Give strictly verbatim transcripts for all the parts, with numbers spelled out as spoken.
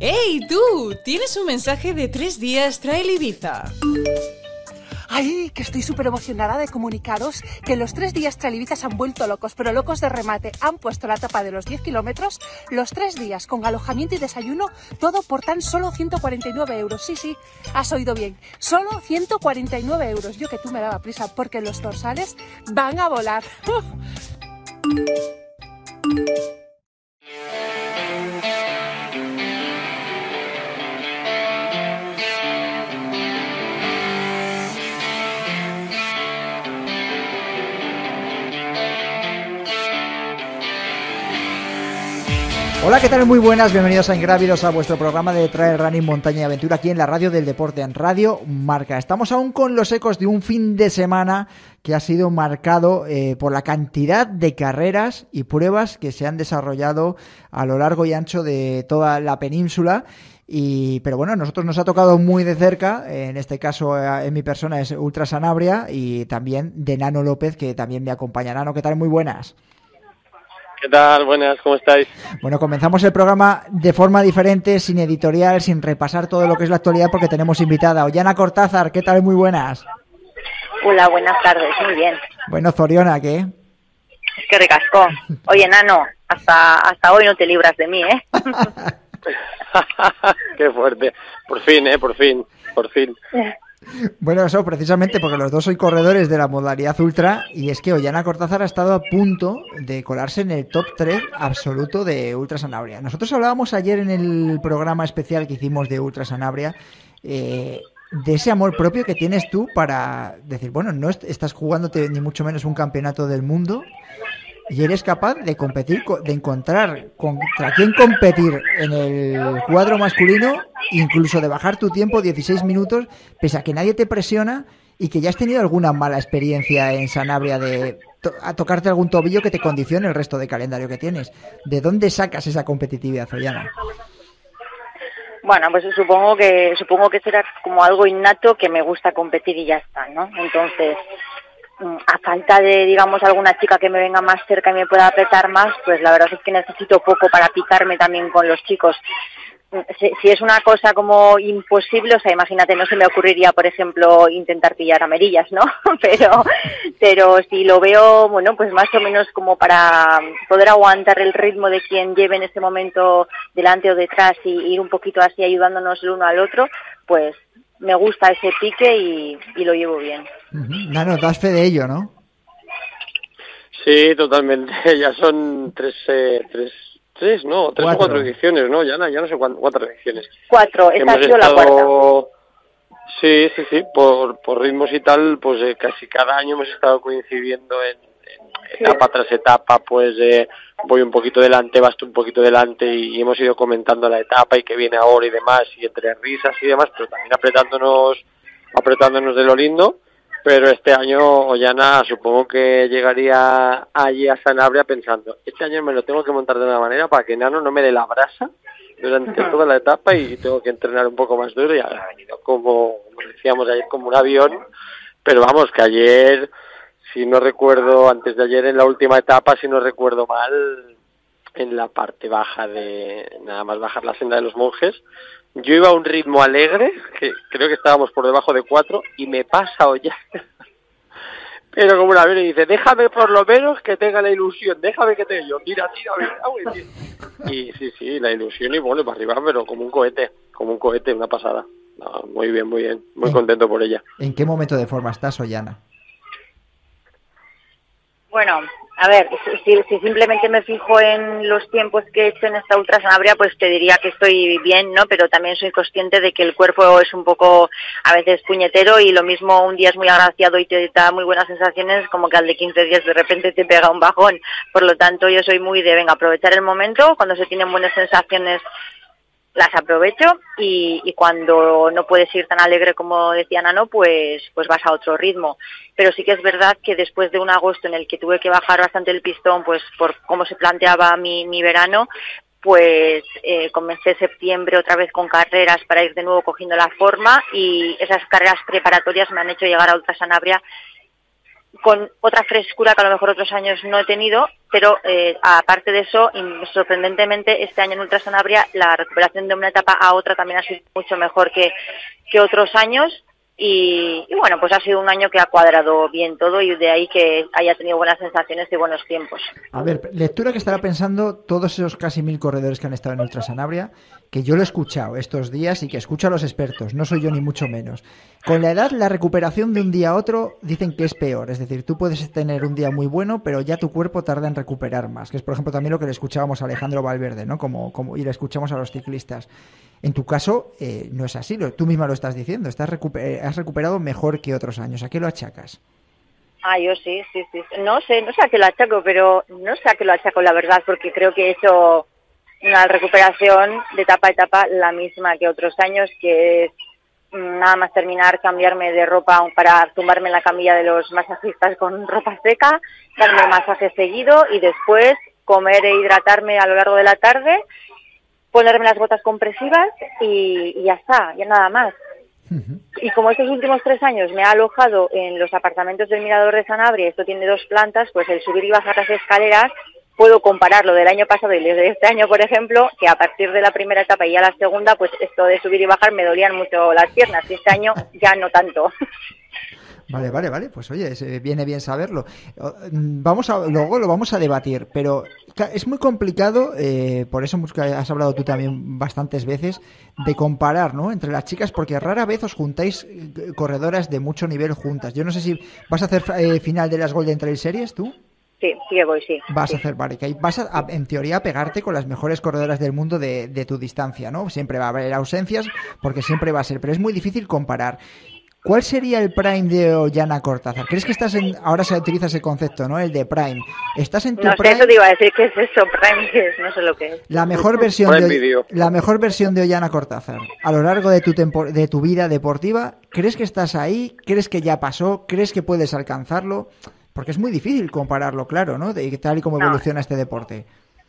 ¡Hey, tú! Tienes un mensaje de tres días Trail Ibiza. ¡Ay, que estoy súper emocionada de comunicaros que los tres días Trail Ibiza se han vuelto locos, pero locos de remate! Han puesto la etapa de los diez kilómetros, los tres días con alojamiento y desayuno, todo por tan solo ciento cuarenta y nueve euros. Sí, sí, has oído bien, solo ciento cuarenta y nueve euros. Yo que tú me daba prisa porque los dorsales van a volar. Hola, ¿qué tal? Muy buenas, bienvenidos a Ingrávidos, a vuestro programa de Trail Running, Montaña y Aventura aquí en la Radio del Deporte, en Radio Marca. Estamos aún con los ecos de un fin de semana que ha sido marcado eh, por la cantidad de carreras y pruebas que se han desarrollado a lo largo y ancho de toda la península. Y, pero bueno, a nosotros nos ha tocado muy de cerca, en este caso en mi persona es Ultra Sanabria y también de Nano López, que también me acompaña. Nano, ¿qué tal? Muy buenas. ¿Qué tal? Buenas, ¿cómo estáis? Bueno, comenzamos el programa de forma diferente, sin editorial, sin repasar todo lo que es la actualidad, porque tenemos invitada. Ollana Cortázar, ¿qué tal? Muy buenas. Hola, buenas tardes, muy bien. Bueno, Zoriona, ¿qué? Es que ricasco. Oye, Nano, hasta, hasta hoy no te libras de mí, ¿eh? Qué fuerte. Por fin, ¿eh? Por fin, por fin. Bueno, eso precisamente porque los dos sois corredores de la modalidad ultra y es que Ollana Cortázar ha estado a punto de colarse en el top tres absoluto de Ultra Sanabria. Nosotros hablábamos ayer en el programa especial que hicimos de Ultra Sanabria eh, de ese amor propio que tienes tú para decir, bueno, no est- estás jugándote ni mucho menos un campeonato del mundo y eres capaz de competir, de encontrar contra quién competir en el cuadro masculino, incluso de bajar tu tiempo dieciséis minutos, pese a que nadie te presiona y que ya has tenido alguna mala experiencia en Sanabria de to- a tocarte algún tobillo que te condicione el resto de calendario que tienes. ¿De dónde sacas esa competitividad, Ollana? Bueno, pues supongo que supongo que será como algo innato, que me gusta competir y ya está, ¿no? Entonces, a falta de, digamos, alguna chica que me venga más cerca y me pueda apretar más, pues la verdad es que necesito poco para picarme también con los chicos. Si, si es una cosa como imposible, o sea, imagínate, no se me ocurriría, por ejemplo, intentar pillar a Merillas, ¿no? Pero, pero si lo veo, bueno, pues más o menos como para poder aguantar el ritmo de quien lleve en este momento delante o detrás y ir un poquito así ayudándonos el uno al otro, pues me gusta ese pique y, y lo llevo bien. Uh-huh. Nano, das fe de ello, ¿no? Sí, totalmente. Ya son tres, eh, tres, tres, no, tres cuatro. o cuatro ediciones, ¿no? Ya no, ya no sé cuántas, cuatro ediciones. Cuatro, esta ha sido estado... la cuarta. Sí, sí, sí, por, por ritmos y tal, pues eh, casi cada año hemos estado coincidiendo en, en etapa sí. tras etapa, pues eh, voy un poquito delante, vas tú un poquito delante y, y hemos ido comentando la etapa y que viene ahora y demás, y entre risas y demás, pero también apretándonos, apretándonos de lo lindo. Pero este año Ollana supongo que llegaría allí a Sanabria pensando, este año me lo tengo que montar de una manera para que Nano no me dé la brasa durante uh-huh. toda la etapa y tengo que entrenar un poco más duro y ha venido como, como decíamos ayer, como un avión, pero vamos, que ayer, si no recuerdo, antes de ayer en la última etapa, si no recuerdo mal, en la parte baja de, nada más bajar la senda de los monjes, yo iba a un ritmo alegre, que creo que estábamos por debajo de cuatro, y me pasa Ollana. Pero como una vez y dice, déjame por lo menos que tenga la ilusión, déjame que tenga yo, mira, tira, mira, güey. Y sí, sí, la ilusión y bueno, para arriba, pero como un cohete, como un cohete, una pasada. No, muy bien, muy bien, muy contento por ella. ¿En qué momento de forma estás, Ollana? Bueno, a ver, si, si simplemente me fijo en los tiempos que he hecho en esta Ultra Sanabria, pues te diría que estoy bien, ¿no? Pero también soy consciente de que el cuerpo es un poco, a veces, puñetero y lo mismo un día es muy agraciado y te da muy buenas sensaciones, como que al de quince días de repente te pega un bajón. Por lo tanto, yo soy muy de, venga, aprovechar el momento, cuando se tienen buenas sensaciones las aprovecho y, y cuando no puedes ir tan alegre como decía Nano, pues pues vas a otro ritmo. Pero sí que es verdad que después de un agosto en el que tuve que bajar bastante el pistón, pues por cómo se planteaba mi, mi verano, pues eh, comencé septiembre otra vez con carreras para ir de nuevo cogiendo la forma y esas carreras preparatorias me han hecho llegar a Ultra Sanabria con otra frescura que a lo mejor otros años no he tenido, pero eh, aparte de eso, sorprendentemente, este año en Ultra Sanabria la recuperación de una etapa a otra también ha sido mucho mejor que, que otros años. Y, y bueno, pues ha sido un año que ha cuadrado bien todo y de ahí que haya tenido buenas sensaciones y buenos tiempos. A ver, lectura que estará pensando todos esos casi mil corredores que han estado en Ultra Sanabria, que yo lo he escuchado estos días y que escucho a los expertos, no soy yo ni mucho menos. Con la edad, la recuperación de un día a otro dicen que es peor, es decir, tú puedes tener un día muy bueno, pero ya tu cuerpo tarda en recuperar más, que es por ejemplo también lo que le escuchábamos a Alejandro Valverde, ¿no? Como, como, y le escuchamos a los ciclistas. En tu caso, eh, no es así, tú misma lo estás diciendo, estás recuper- has recuperado mejor que otros años. ¿A qué lo achacas? Ah, yo sí, sí, sí. No sé, no sé a qué lo achaco, pero no sé a qué lo achaco, la verdad, porque creo que he hecho una recuperación de etapa a etapa la misma que otros años, que es nada más terminar, cambiarme de ropa para tumbarme en la camilla de los masajistas con ropa seca, darme el masaje seguido y después comer e hidratarme a lo largo de la tarde, ponerme las botas compresivas y, y ya está, ya nada más. Uh-huh. Y como estos últimos tres años me ha alojado en los apartamentos del Mirador de Sanabria, esto tiene dos plantas, pues el subir y bajar las escaleras, puedo compararlo del año pasado y de este año, por ejemplo, que a partir de la primera etapa y ya la segunda, pues esto de subir y bajar me dolían mucho las piernas, y este año ya no tanto. Vale, vale, vale, pues oye, es, viene bien saberlo. Vamos a, luego lo vamos a debatir, pero es muy complicado, eh, por eso has hablado tú también bastantes veces, de comparar, ¿no?, entre las chicas, porque rara vez os juntáis corredoras de mucho nivel juntas. Yo no sé si vas a hacer eh, final de las Golden Trail Series, ¿tú? Sí, sí que voy, sí. Vas sí. a hacer, vale, que ahí vas a, en teoría, a pegarte con las mejores corredoras del mundo de, de tu distancia, ¿no? Siempre va a haber ausencias, porque siempre va a ser, pero es muy difícil comparar. ¿Cuál sería el prime de Ollana Cortázar? ¿Crees que estás en... Ahora se utiliza ese concepto, ¿no? El de prime. ¿Estás en tu no sé, prime? Eso te iba a decir, ¿qué es eso? Prime, ¿qué es? No sé lo que es. La mejor versión de la mejor versión de Ollana Cortázar a lo largo de tu tempo, de tu vida deportiva. ¿Crees que estás ahí? ¿Crees que ya pasó? ¿Crees que puedes alcanzarlo? Porque es muy difícil compararlo, claro, ¿no? De tal y como no. evoluciona este deporte.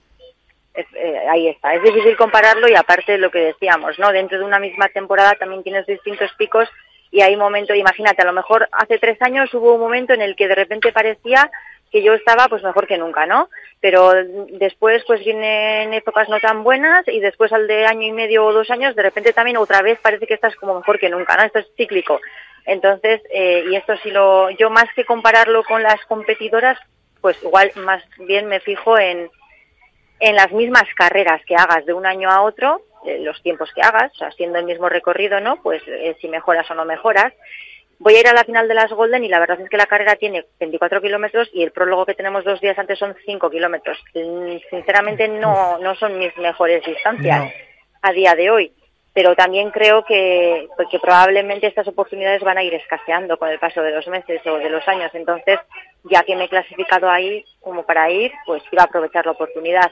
Es, eh, ahí está. Es difícil compararlo y aparte lo que decíamos, ¿no? Dentro de una misma temporada también tienes distintos picos. Y hay momentos, imagínate, a lo mejor hace tres años hubo un momento en el que de repente parecía que yo estaba pues mejor que nunca, ¿no? Pero después pues vienen épocas no tan buenas y después al de año y medio o dos años de repente también otra vez parece que estás como mejor que nunca, ¿no? Esto es cíclico. Entonces, eh, y esto sí lo, yo más que compararlo con las competidoras, pues igual más bien me fijo en, en las mismas carreras que hagas de un año a otro, los tiempos que hagas, o sea, haciendo el mismo recorrido, ¿no? Pues eh, si mejoras o no mejoras. Voy a ir a la final de las Golden y la verdad es que la carrera tiene veinticuatro kilómetros y el prólogo que tenemos dos días antes son cinco kilómetros. Sinceramente no, no son mis mejores distancias no. a día de hoy, pero también creo que, que probablemente estas oportunidades van a ir escaseando con el paso de los meses o de los años. Entonces, ya que me he clasificado ahí como para ir, pues iba a aprovechar la oportunidad.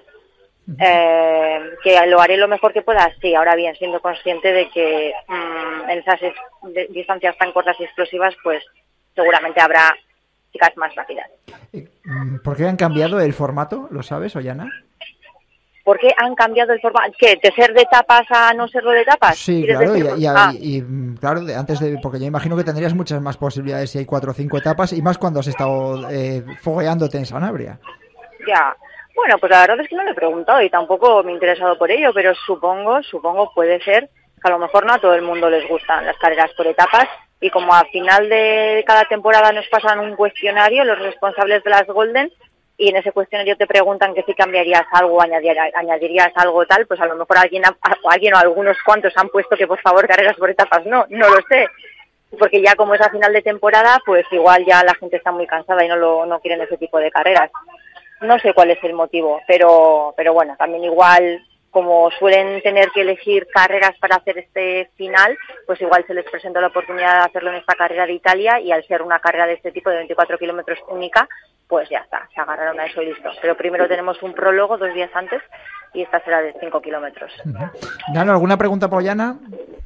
Eh, que lo haré lo mejor que pueda, sí, ahora bien, siendo consciente de que mmm, en esas es, de, distancias tan cortas y explosivas, pues seguramente habrá chicas más rápidas. ¿Por qué han cambiado el formato? ¿Lo sabes, Ollana? ¿Por qué han cambiado el formato? ¿Qué? ¿De ser de etapas a no serlo de etapas? Sí, claro, y, y, ah. y, y claro, antes de, porque yo imagino que tendrías muchas más posibilidades si hay cuatro o cinco etapas, y más cuando has estado eh, fogueándote en Sanabria. Ya. Bueno, pues la verdad es que no le he preguntado y tampoco me he interesado por ello, pero supongo, supongo puede ser que a lo mejor no a todo el mundo les gustan las carreras por etapas y como a final de cada temporada nos pasan un cuestionario los responsables de las Golden y en ese cuestionario te preguntan que si cambiarías algo o añadirías, añadirías algo tal, pues a lo mejor alguien, a, alguien o algunos cuantos han puesto que por favor carreras por etapas, no, no lo sé. Porque ya como es a final de temporada, pues igual ya la gente está muy cansada y no lo no quieren ese tipo de carreras. No sé cuál es el motivo, pero pero bueno, también igual, como suelen tener que elegir carreras para hacer este final, pues igual se les presentó la oportunidad de hacerlo en esta carrera de Italia y al ser una carrera de este tipo de veinticuatro kilómetros única, pues ya está, se agarraron a eso y listo. Pero primero tenemos un prólogo dos días antes y esta será de cinco kilómetros. Nano, ¿alguna pregunta para Ollana?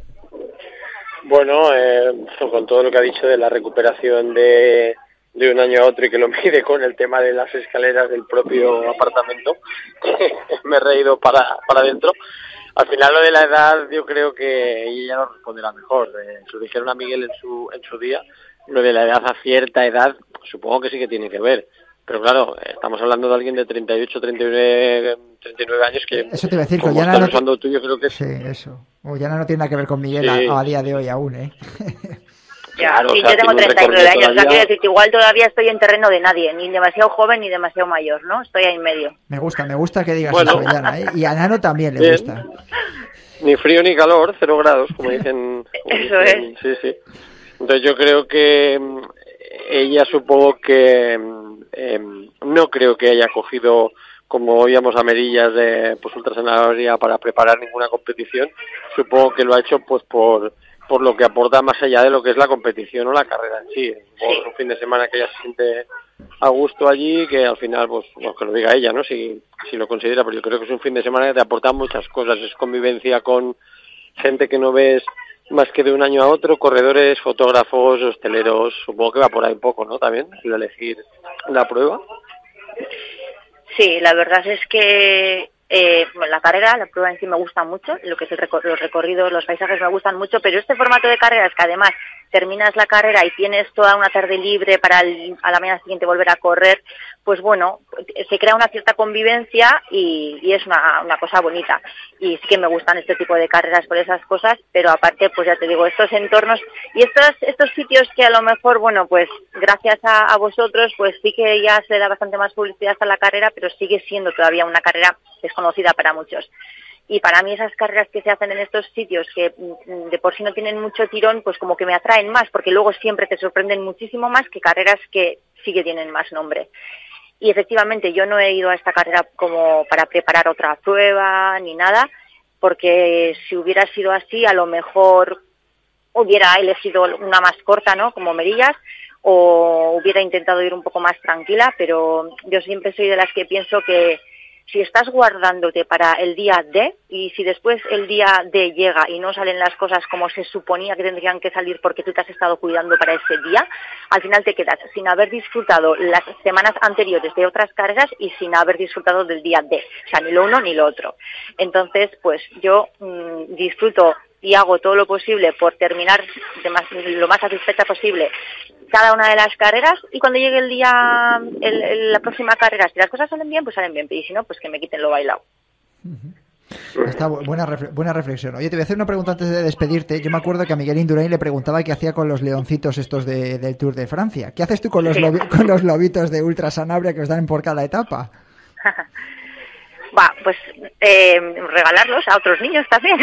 Bueno, eh, con todo lo que ha dicho de la recuperación de... de un año a otro y que lo mide con el tema de las escaleras del propio apartamento, me he reído para para adentro. Al final lo de la edad yo creo que ella nos responderá mejor. Eh, se lo dijeron a Miguel en su en su día, lo de la edad a cierta edad, pues supongo que sí que tiene que ver. Pero claro, estamos hablando de alguien de treinta y ocho, treinta y nueve, treinta y nueve años que... Eso te iba a decir, que como Ollana estás no... usando tú, yo creo que... Sí, eso. Ollana no tiene nada que ver con Miguel Sí. a, a día de hoy aún, ¿eh? Ya, Claro, sí, o sea, yo tengo tiene un treinta y nueve recorrido años, o sea, todavía. quiero decir que igual todavía estoy en terreno de nadie, ni demasiado joven ni demasiado mayor, ¿no? Estoy ahí en medio. Me gusta, me gusta que digas Bueno. eso, Ollana, ¿eh? Y a Nano también le Bien. gusta. Ni frío ni calor, cero grados, como dicen. como Eso dicen, Sí, sí. Entonces yo creo que mm, ella supongo que mm, em, no creo que haya cogido, como oíamos a Merillas de pues Ultra Zanahoria para preparar ninguna competición. Supongo que lo ha hecho pues por por lo que aporta más allá de lo que es la competición o la carrera en sí. Por un fin de semana que ella se siente a gusto allí, que al final, pues, bueno, que lo diga ella, ¿no? Si, si lo considera, pero yo creo que es un fin de semana que te aporta muchas cosas. Es convivencia con gente que no ves más que de un año a otro, corredores, fotógrafos, hosteleros, supongo que va por ahí un poco, ¿no? También, el elegir la prueba. Sí, la verdad es que eh, bueno, la carrera, la prueba en sí me gusta mucho, lo que es el recor- los recorridos, los paisajes me gustan mucho, pero este formato de carreras que además terminas la carrera y tienes toda una tarde libre para el, a la mañana siguiente volver a correr, pues bueno, se crea una cierta convivencia y, y es una, una cosa bonita. Y sí que me gustan este tipo de carreras por esas cosas, pero aparte, pues ya te digo, estos entornos y estos estos sitios que a lo mejor, bueno, pues gracias a, a vosotros, pues sí que ya se le da bastante más publicidad a la carrera, pero sigue siendo todavía una carrera desconocida para muchos. Y para mí esas carreras que se hacen en estos sitios que de por sí no tienen mucho tirón, pues como que me atraen más, porque luego siempre te sorprenden muchísimo más que carreras que sí que tienen más nombre. Y efectivamente yo no he ido a esta carrera como para preparar otra prueba ni nada, porque si hubiera sido así a lo mejor hubiera elegido una más corta, ¿no? Como Merillas, o hubiera intentado ir un poco más tranquila, pero yo siempre soy de las que pienso que si estás guardándote para el día D y si después el día D llega y no salen las cosas como se suponía que tendrían que salir porque tú te has estado cuidando para ese día, al final te quedas sin haber disfrutado las semanas anteriores de otras carreras y sin haber disfrutado del día D, o sea, ni lo uno ni lo otro. Entonces, pues yo mmm, disfruto y hago todo lo posible por terminar de más, lo más satisfecha posible cada una de las carreras y cuando llegue el día, el, el, la próxima carrera, si las cosas salen bien, pues salen bien, y si no, pues que me quiten lo bailado. Está buena, buena reflexión. Oye, te voy a hacer una pregunta antes de despedirte. Yo me acuerdo que a Miguel Indurain le preguntaba qué hacía con los leoncitos estos de, del Tour de Francia. ¿Qué haces tú con los, Sí. lobi, con los lobitos de Ultra Sanabria que os dan por cada etapa? Va, pues eh, regalarlos a otros niños también.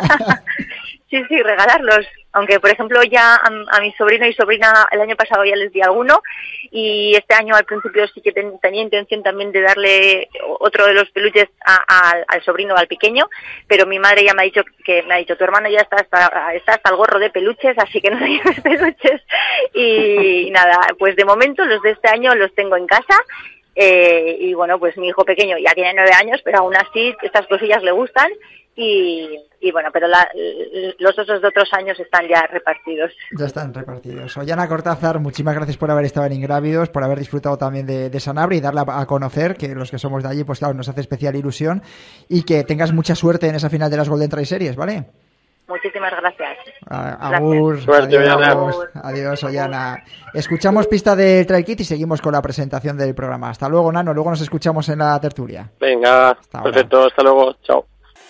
Sí, sí, regalarlos. Aunque, por ejemplo, ya a, a mi sobrino y sobrina el año pasado ya les di alguno y este año al principio sí que ten, tenía intención también de darle otro de los peluches a, a, al sobrino, al pequeño, pero mi madre ya me ha dicho que me ha dicho tu hermano ya está hasta, está hasta el gorro de peluches, así que no tienes peluches. Y, y nada, pues de momento los de este año los tengo en casa. Eh, y bueno, pues mi hijo pequeño ya tiene nueve años, pero aún así estas cosillas le gustan y, y bueno, pero la, los osos de otros años están ya repartidos. Ya están repartidos. Ollana Cortázar, muchísimas gracias por haber estado en Ingrávidos, por haber disfrutado también de, de Sanabria y darla a conocer, que los que somos de allí, pues claro, nos hace especial ilusión y que tengas mucha suerte en esa final de las Golden Trail Series, ¿vale? Muchísimas gracias. Agur, Suerte, adiós, Ollana. adiós, Ollana. Escuchamos pista del Trail Kit y seguimos con la presentación del programa. Hasta luego, Nano, luego nos escuchamos en la tertulia. Venga, Hasta perfecto, ahora. hasta luego, chao.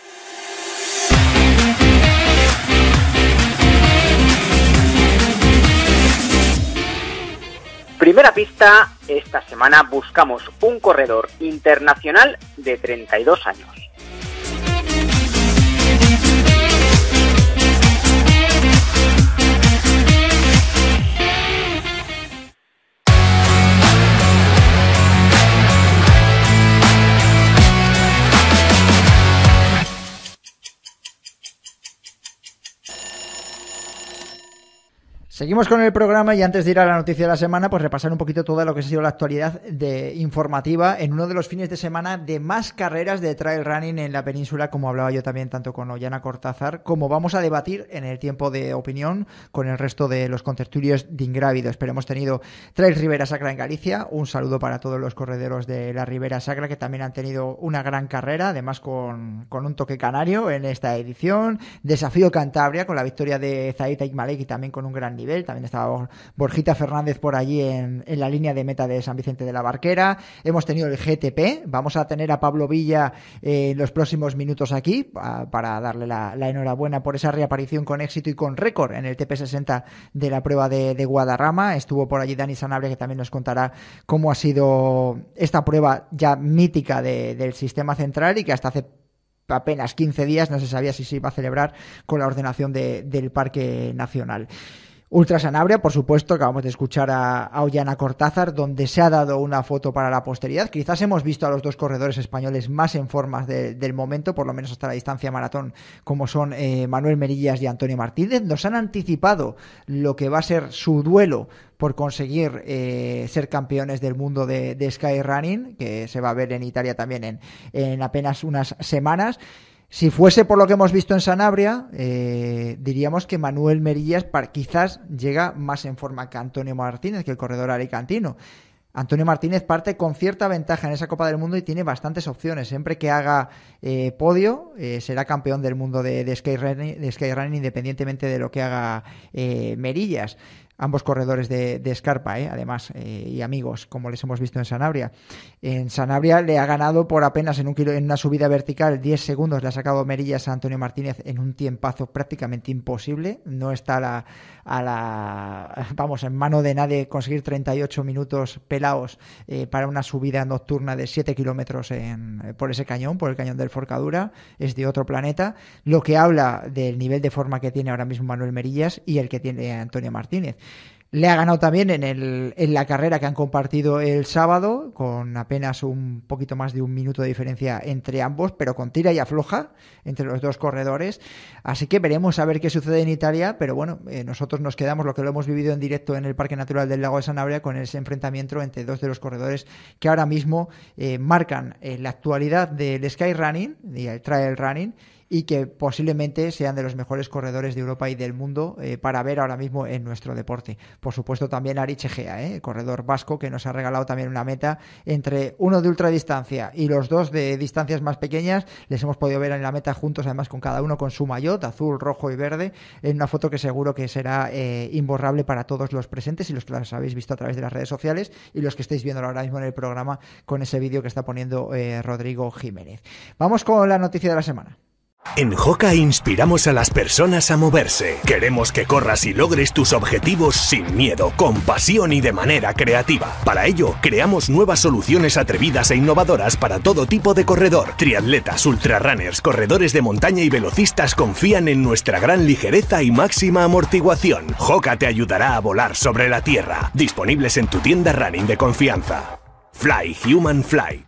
Primera pista, esta semana buscamos un corredor internacional de treinta y dos años. Seguimos con el programa y antes de ir a la noticia de la semana, pues repasar un poquito toda lo que ha sido la actualidad de informativa en uno de los fines de semana de más carreras de trail running en la península, como hablaba yo también tanto con Ollana Cortázar, como vamos a debatir en el tiempo de opinión con el resto de los contertulios de Ingrávidos. Pero hemos tenido Trail Ribera Sacra en Galicia, un saludo para todos los corredores de la Ribera Sacra que también han tenido una gran carrera, además con, con un toque canario en esta edición, Desafío Cantabria con la victoria de Zaid Malek y también con un gran nivel. nivel. También estaba Borjita Fernández por allí en, en la línea de meta de San Vicente de la Barquera. Hemos tenido el G T P. Vamos a tener a Pablo Villa eh, en los próximos minutos aquí a, para darle la, la enhorabuena por esa reaparición con éxito y con récord en el T P sesenta de la prueba de, de Guadarrama. Estuvo por allí Dani Sanabria, que también nos contará cómo ha sido esta prueba ya mítica de, del sistema central y que hasta hace apenas quince días no se sabía si se iba a celebrar con la ordenación de, del Parque Nacional. Ultra Sanabria, por supuesto, acabamos de escuchar a, a Ollana Cortázar, donde se ha dado una foto para la posteridad. Quizás hemos visto a los dos corredores españoles más en forma de, del momento, por lo menos hasta la distancia maratón, como son eh, Manuel Merillas y Antonio Martínez. Nos han anticipado lo que va a ser su duelo por conseguir eh, ser campeones del mundo de, de Skyrunning, que se va a ver en Italia también en, en apenas unas semanas. Si fuese por lo que hemos visto en Sanabria, eh, diríamos que Manuel Merillas par, quizás llega más en forma que Antonio Martínez, que el corredor alicantino. Antonio Martínez parte con cierta ventaja en esa Copa del Mundo y tiene bastantes opciones. Siempre que haga eh, podio, eh, será campeón del mundo de, de, Skyrunning, de Skyrunning, independientemente de lo que haga eh, Merillas. Ambos corredores de, de Scarpa, ¿eh? además, eh, y amigos, como les hemos visto en Sanabria. En Sanabria le ha ganado por apenas en un kilo, en una subida vertical, diez segundos, le ha sacado Merillas a Antonio Martínez en un tiempazo prácticamente imposible. No está a la, a la vamos, en mano de nadie conseguir treinta y ocho minutos pelados eh, para una subida nocturna de siete kilómetros en, por ese cañón, por el cañón del Forcadura. Es de otro planeta, lo que habla del nivel de forma que tiene ahora mismo Manuel Merillas y el que tiene Antonio Martínez. Le ha ganado también en, el, en la carrera que han compartido el sábado, con apenas un poquito más de un minuto de diferencia entre ambos, pero con tira y afloja entre los dos corredores. Así que veremos a ver qué sucede en Italia, pero bueno, eh, nosotros nos quedamos, lo que lo hemos vivido en directo en el Parque Natural del Lago de Sanabria, con ese enfrentamiento entre dos de los corredores que ahora mismo eh, marcan eh, la actualidad del Skyrunning y el Trail Running, y que posiblemente sean de los mejores corredores de Europa y del mundo eh, para ver ahora mismo en nuestro deporte. Por supuesto también Aritz Egea, eh, corredor vasco, que nos ha regalado también una meta entre uno de ultradistancia y los dos de distancias más pequeñas. Les hemos podido ver en la meta juntos, además con cada uno con su maillot azul, rojo y verde, en una foto que seguro que será eh, imborrable para todos los presentes y los que las habéis visto a través de las redes sociales y los que estáis viendo ahora mismo en el programa con ese vídeo que está poniendo eh, Rodrigo Jiménez. Vamos con la noticia de la semana. En Hoka inspiramos a las personas a moverse. Queremos que corras y logres tus objetivos sin miedo, con pasión y de manera creativa. Para ello, creamos nuevas soluciones atrevidas e innovadoras para todo tipo de corredor. Triatletas, ultrarrunners, corredores de montaña y velocistas confían en nuestra gran ligereza y máxima amortiguación. Hoka te ayudará a volar sobre la tierra. Disponibles en tu tienda running de confianza. Fly Human Fly.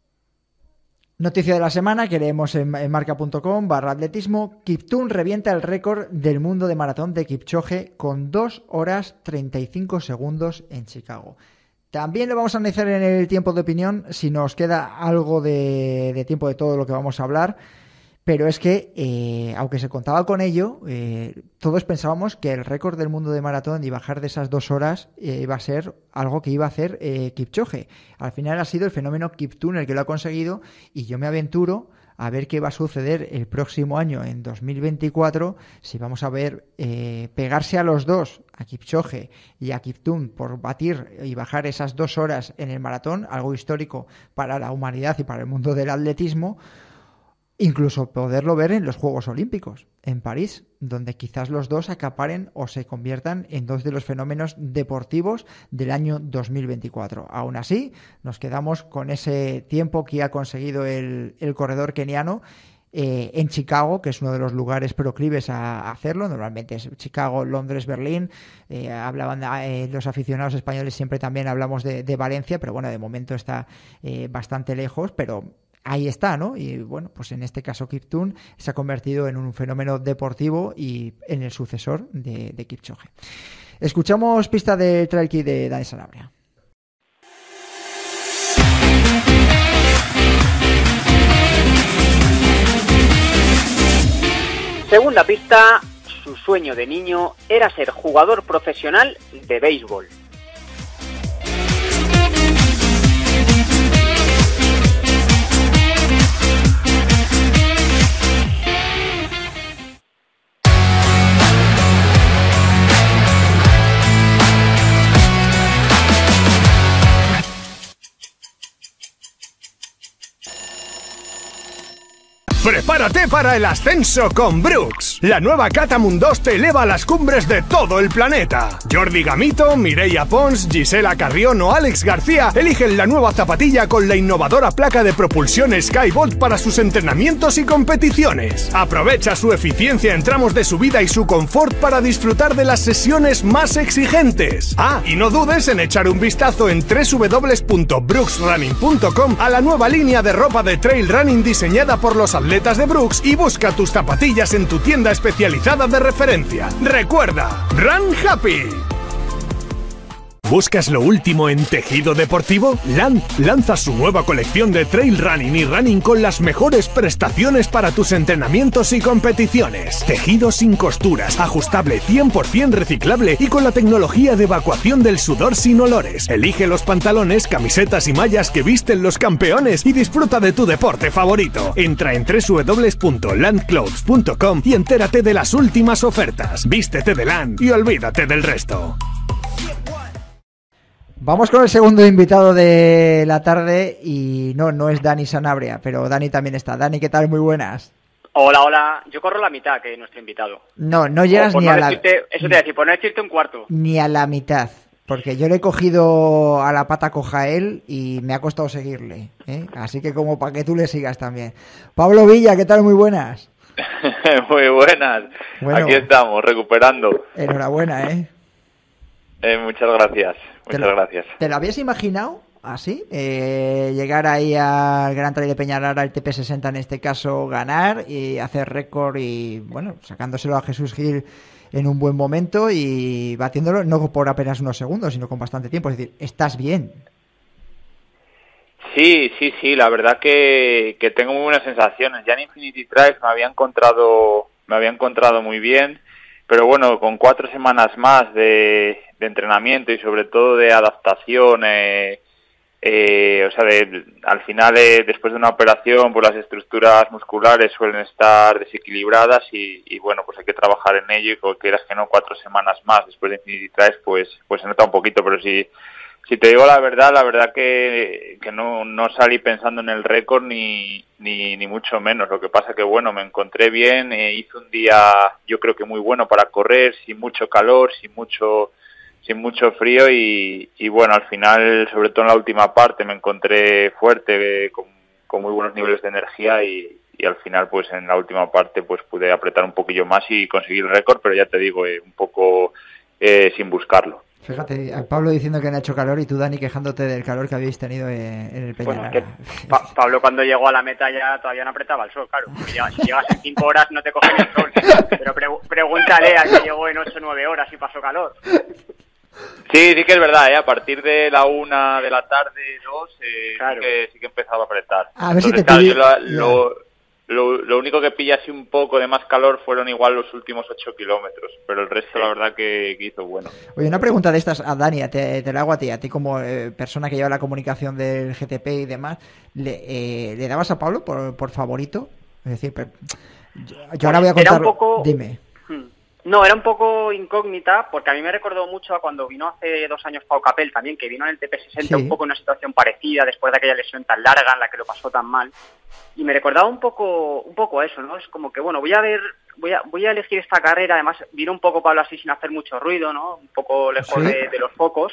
Noticia de la semana que leemos en, en marca.com barra atletismo. Kiptun revienta el récord del mundo de maratón de Kipchoge con dos horas treinta y cinco segundos en Chicago. También lo vamos a analizar en el tiempo de opinión, si nos queda algo de, de tiempo de todo lo que vamos a hablar. Pero es que, eh, aunque se contaba con ello, eh, todos pensábamos que el récord del mundo de maratón y bajar de esas dos horas eh, iba a ser algo que iba a hacer eh, Kipchoge. Al final ha sido el fenómeno Kiptun el que lo ha conseguido, y yo me aventuro a ver qué va a suceder el próximo año, en dos mil veinticuatro, si vamos a ver eh, pegarse a los dos, a Kipchoge y a Kiptun, por batir y bajar esas dos horas en el maratón, algo histórico para la humanidad y para el mundo del atletismo. Incluso poderlo ver en los Juegos Olímpicos, en París, donde quizás los dos acaparen o se conviertan en dos de los fenómenos deportivos del año dos mil veinticuatro. Aún así, nos quedamos con ese tiempo que ha conseguido el, el corredor keniano eh, en Chicago, que es uno de los lugares proclives a hacerlo. Normalmente es Chicago, Londres, Berlín. Eh, hablaban eh, los aficionados españoles, siempre también hablamos de, de Valencia, pero bueno, de momento está eh, bastante lejos, pero ahí está, ¿no? Y bueno, pues en este caso Kiptun se ha convertido en un fenómeno deportivo y en el sucesor de, de Kipchoge. Escuchamos pista de Trail Kid de Dani Sanabria. Segunda pista, su sueño de niño era ser jugador profesional de béisbol. Prepárate para el ascenso con Brooks. La nueva Catamount dos te eleva a las cumbres de todo el planeta. Jordi Gamito, Mireia Pons, Gisela Carrión o Alex García eligen la nueva zapatilla con la innovadora placa de propulsión Skybolt para sus entrenamientos y competiciones. Aprovecha su eficiencia en tramos de subida y su confort para disfrutar de las sesiones más exigentes. Ah, y no dudes en echar un vistazo en doble u doble u doble u punto brooks running punto com a la nueva línea de ropa de trail running diseñada por los atletas de Brooks y busca tus zapatillas en tu tienda especializada de referencia. Recuerda, Run Happy. ¿Buscas lo último en tejido deportivo? Land lanza su nueva colección de trail running y running con las mejores prestaciones para tus entrenamientos y competiciones. Tejido sin costuras, ajustable, cien por ciento reciclable y con la tecnología de evacuación del sudor sin olores. Elige los pantalones, camisetas y mallas que visten los campeones y disfruta de tu deporte favorito. Entra en doble u doble u doble u punto land clothes punto com y entérate de las últimas ofertas. Vístete de Land y olvídate del resto. Vamos con el segundo invitado de la tarde y no, no es Dani Sanabria, pero Dani también está. Dani, ¿qué tal? Muy buenas. Hola, hola. Yo corro la mitad que nuestro invitado. No, no llegas ni no a la... Decirte, eso te voy a decir, por no decirte un cuarto. Ni a la mitad, porque yo le he cogido a la pata coja a él y me ha costado seguirle, ¿eh? Así que como para que tú le sigas también. Pablo Villa, ¿qué tal? Muy buenas. Muy buenas. Bueno, aquí estamos, recuperando. Enhorabuena, ¿eh? Eh, muchas gracias, muchas ¿Te lo, gracias. ¿Te lo habías imaginado así? Eh, llegar ahí al Gran Trail de Peñalara, el T P sesenta en este caso, ganar y hacer récord y, bueno, sacándoselo a Jesús Gil en un buen momento y batiéndolo no por apenas unos segundos, sino con bastante tiempo. Es decir, estás bien. Sí, sí, sí, la verdad que, que tengo muy buenas sensaciones. Ya en Infinity Trails me había encontrado, me había encontrado muy bien. Pero bueno, con cuatro semanas más de, de entrenamiento y sobre todo de adaptación, eh, eh, o sea, de, al final eh, después de una operación, pues las estructuras musculares suelen estar desequilibradas y, y bueno, pues hay que trabajar en ello y como quieras que no, cuatro semanas más después de Infinity Trails, pues, pues se nota un poquito, pero sí. Si te digo la verdad, la verdad que, que no, no salí pensando en el récord ni, ni, ni mucho menos. Lo que pasa que, bueno, me encontré bien, eh, hice un día yo creo que muy bueno para correr, sin mucho calor, sin mucho sin mucho frío y, y bueno, al final, sobre todo en la última parte, me encontré fuerte, eh, con, con muy buenos niveles de energía y, y al final, pues en la última parte, pues pude apretar un poquillo más y conseguir el récord, pero ya te digo, eh, un poco eh, sin buscarlo. Fíjate, a Pablo diciendo que no ha hecho calor y tú, Dani, quejándote del calor que habéis tenido en el Peñalara. Pues que pa Pablo cuando llegó a la meta ya todavía no apretaba el sol, claro. Si llegas en cinco horas no te coges el sol. Pero pre pregúntale a que llegó en ocho o nueve horas y pasó calor. Sí, sí que es verdad, ¿eh? A partir de la una de la tarde, dos, eh, claro. sí, que, sí que empezaba a apretar. A ver Entonces, si te claro, pide... yo lo, lo, lo, lo único que pilla así un poco de más calor fueron igual los últimos ocho kilómetros, pero el resto sí. La verdad que, que hizo bueno. Oye, una pregunta de estas a Dani, te, te la hago a ti, a ti como eh, persona que lleva la comunicación del G T P y demás, ¿le, eh, ¿le dabas a Pablo por, por favorito? Es decir, pero, yo, yo ahora voy a contar... Era un poco... Dime. No, era un poco incógnita, porque a mí me recordó mucho a cuando vino hace dos años Pau Capel también, que vino en el T P sesenta, sí. Un poco en una situación parecida, después de aquella lesión tan larga en la que lo pasó tan mal. Y me recordaba un poco un poco a eso, ¿no? Es como que, bueno, voy a ver, voy a voy a elegir esta carrera, además vino un poco Pablo así sin hacer mucho ruido, ¿no? Un poco lejos ¿Sí? de, de los focos.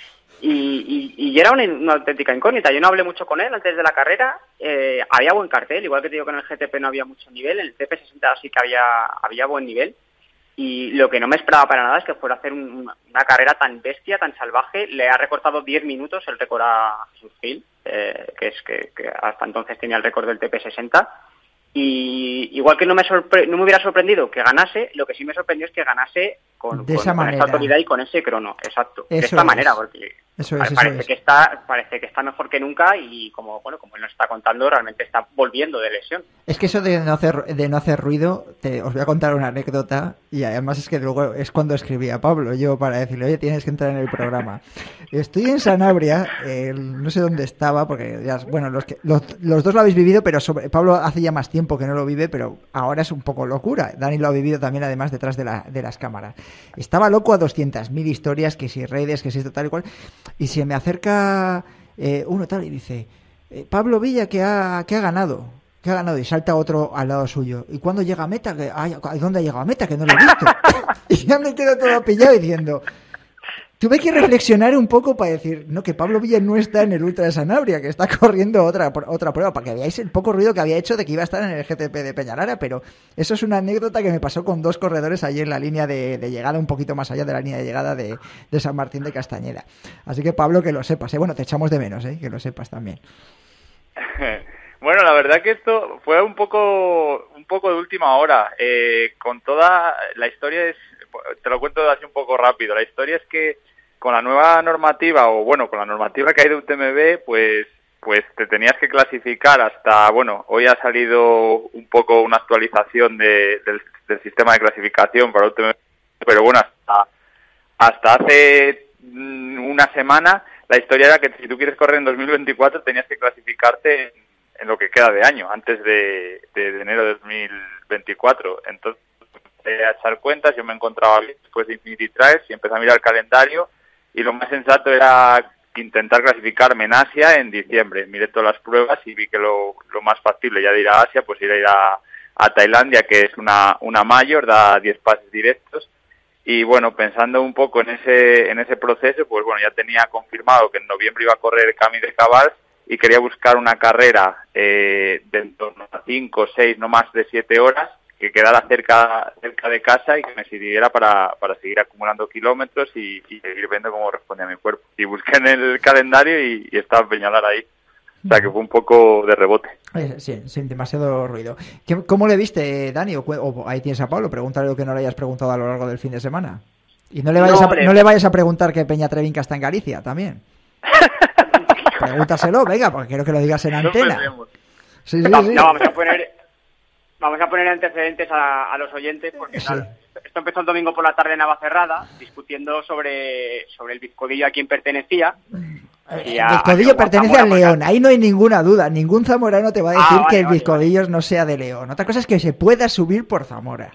Y, y, y era una, una auténtica incógnita. Yo no hablé mucho con él antes de la carrera. Eh, había buen cartel, igual que te digo que en el G T P no había mucho nivel, en el T P sesenta sí que había, había buen nivel. Y lo que no me esperaba para nada es que fuera a hacer un, una carrera tan bestia, tan salvaje. Le ha recortado diez minutos el récord a Jesús Gil, eh, que es que, que hasta entonces tenía el récord del T P sesenta. Y igual que no me, sorpre no me hubiera sorprendido que ganase, lo que sí me sorprendió es que ganase con, de con, esa con manera. esta autoridad y con ese crono, exacto. Eso de esta es. manera, porque eso es, parece eso es. que está parece que está mejor que nunca y como bueno como él nos está contando, realmente está volviendo de lesión. Es que eso de no hacer de no hacer ruido, te, os voy a contar una anécdota y además es que luego es cuando escribí a Pablo yo para decirle, oye, tienes que entrar en el programa. Estoy en Sanabria, eh, no sé dónde estaba porque ya, bueno, los que los, los dos lo habéis vivido, pero sobre, Pablo hace ya más tiempo que no lo vive, pero ahora es un poco locura. Dani lo ha vivido también además detrás de, la, de las cámaras. Estaba loco a doscientas mil historias, que si redes, que si esto tal y cual, y se me acerca eh, uno tal y dice, eh, Pablo Villa que ha, que ha ganado. que ha ganado, y salta otro al lado suyo. ¿Y cuándo llega a meta? Que, ay, ¿dónde ha llegado a meta? Que no lo he visto. Y ya me quedo todo pillado diciendo... Tuve que reflexionar un poco para decir, no, que Pablo Villa no está en el Ultra de Sanabria, que está corriendo otra otra prueba, para que veáis el poco ruido que había hecho de que iba a estar en el G T P de Peñalara, pero eso es una anécdota que me pasó con dos corredores allí en la línea de, de llegada, un poquito más allá de la línea de llegada de, de San Martín de Castañeda. Así que, Pablo, que lo sepas, ¿eh? Bueno, te echamos de menos, ¿eh? Que lo sepas también. Bueno, la verdad que esto fue un poco un poco de última hora. Eh, con toda la historia es, te lo cuento así un poco rápido. La historia es que con la nueva normativa, o bueno, con la normativa que hay de U T M B, pues pues te tenías que clasificar hasta, bueno, hoy ha salido un poco una actualización de, del, del sistema de clasificación para U T M B, pero bueno, hasta, hasta hace una semana la historia era que si tú quieres correr en dos mil veinticuatro tenías que clasificarte en, en lo que queda de año, antes de, de, de enero de dos mil veinticuatro. Entonces, empecé a echar cuentas, yo me encontraba bien después de Infinity Trails y empecé a mirar el calendario. Y lo más sensato era intentar clasificarme en Asia en diciembre. Miré todas las pruebas y vi que lo, lo más factible ya de ir a Asia, pues ir a ir a, a Tailandia, que es una, una mayor, da diez pases directos. Y bueno, pensando un poco en ese, en ese proceso, pues bueno, ya tenía confirmado que en noviembre iba a correr el Camí de Cabals y quería buscar una carrera eh, de en torno a cinco, seis, no más de siete horas, que quedara cerca cerca de casa y que me sirviera para, para seguir acumulando kilómetros y, y seguir viendo cómo respondía mi cuerpo. Y busqué en el calendario y, y estaba Peñalara ahí. O sea, que fue un poco de rebote. Sí, sin demasiado ruido. ¿Cómo le viste, Dani? O, o ahí tienes a Pablo, pregúntale lo que no le hayas preguntado a lo largo del fin de semana. Y no le vayas, no, a, no le vayas a preguntar que Peña Trevinca está en Galicia, también. Pregúntaselo, venga, porque quiero que lo digas en antena. No, sí, sí, no, sí. no, vamos a poner... Vamos a poner antecedentes a, a los oyentes, porque sí. Claro, esto empezó el domingo por la tarde en Navacerrada, discutiendo sobre, sobre el Vizcodillo a quién pertenecía. El Vizcodillo pertenece al León, ahí no hay ninguna duda. Ningún zamorano te va a decir ah, vale, que el vale, Vizcodillo vale. no sea de León. Otra cosa es que se pueda subir por Zamora.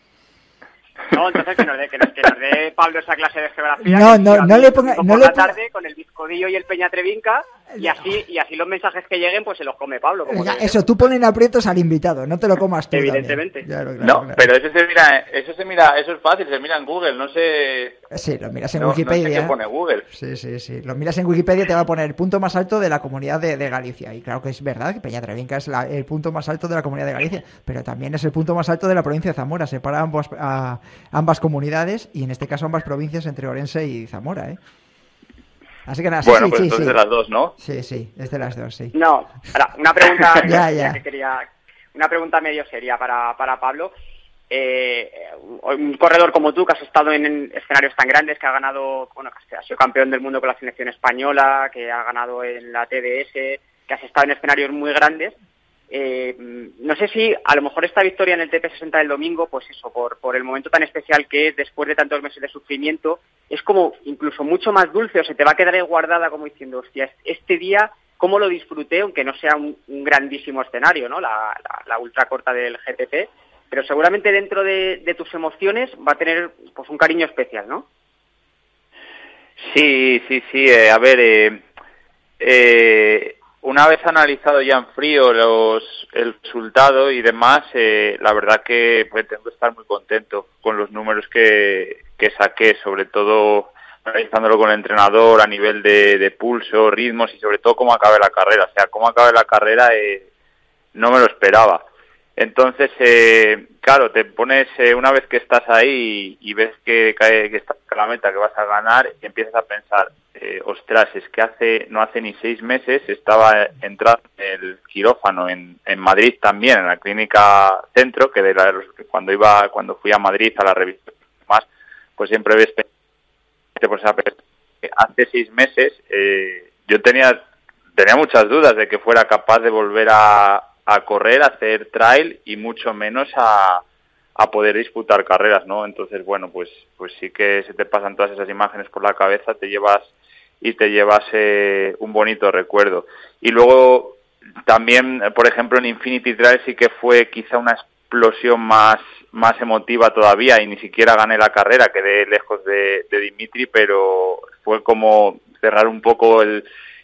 No, entonces que nos dé, que nos, que nos dé Pablo esa clase de geografía. No, no, no le ponga... Por no la le ponga... tarde con el Vizcodillo y el Peña Trevinca, y así, y así los mensajes que lleguen, pues se los come Pablo. Como Venga, eso, tú ponen aprietos al invitado, no te lo comas tú. Evidentemente. Claro, claro, no, claro. pero eso se mira, eso se mira, eso es fácil, se mira en Google, no sé... Sí, lo miras en no, Wikipedia. No sé qué pone Google. Sí, sí, sí. Lo miras en Wikipedia y te va a poner el punto más alto de la comunidad de, de Galicia. Y claro que es verdad que Peña Trevinca es la, el punto más alto de la comunidad de Galicia, pero también es el punto más alto de la provincia de Zamora. Separa ambos, a, ambas comunidades y en este caso ambas provincias entre Orense y Zamora, ¿eh? Así que nada, sí, bueno, sí, pues sí, entonces sí. de las dos, ¿no? Sí, sí, es de las dos, sí. No, ahora, una pregunta ya, ya. que quería, una pregunta medio seria para, para Pablo. Eh, un corredor como tú, que has estado en escenarios tan grandes, que ha ganado, bueno, que has sido campeón del mundo con la selección española, que ha ganado en la T D S, que has estado en escenarios muy grandes, eh, no sé si a lo mejor esta victoria en el T P sesenta del domingo, pues eso, por, por el momento tan especial que es, después de tantos meses de sufrimiento, es como incluso mucho más dulce, o se te va a quedar ahí guardada como diciendo, hostia, este día, cómo lo disfruté, aunque no sea un, un grandísimo escenario, ¿no? La, la, la ultra corta del G T P, pero seguramente dentro de, de tus emociones va a tener pues un cariño especial, ¿no? Sí, sí, sí. Eh, a ver, eh, eh, una vez analizado ya en frío los, el resultado y demás, eh, la verdad que pues, tengo que estar muy contento con los números que, que saqué, sobre todo analizándolo con el entrenador a nivel de, de pulso, ritmos y sobre todo cómo acabé la carrera. O sea, cómo acabé la carrera eh, no me lo esperaba. Entonces, eh, claro, te pones, eh, una vez que estás ahí y, y ves que cae que está la meta, que vas a ganar, y empiezas a pensar, eh, ostras, es que hace no hace ni seis meses estaba entrando en el quirófano en, en Madrid también, en la clínica Centro, que de la, cuando iba cuando fui a Madrid a la revista más, pues siempre ves, pues, hace seis meses eh, yo tenía tenía muchas dudas de que fuera capaz de volver a a correr, a hacer trail y mucho menos a, a poder disputar carreras, ¿no? Entonces, bueno, pues pues sí que se te pasan todas esas imágenes por la cabeza, te llevas y te llevas eh, un bonito recuerdo. Y luego también, por ejemplo, en Infinity Trail sí que fue quizá una explosión más más emotiva todavía y ni siquiera gané la carrera, quedé lejos de, de Dimitri, pero fue como cerrar un poco el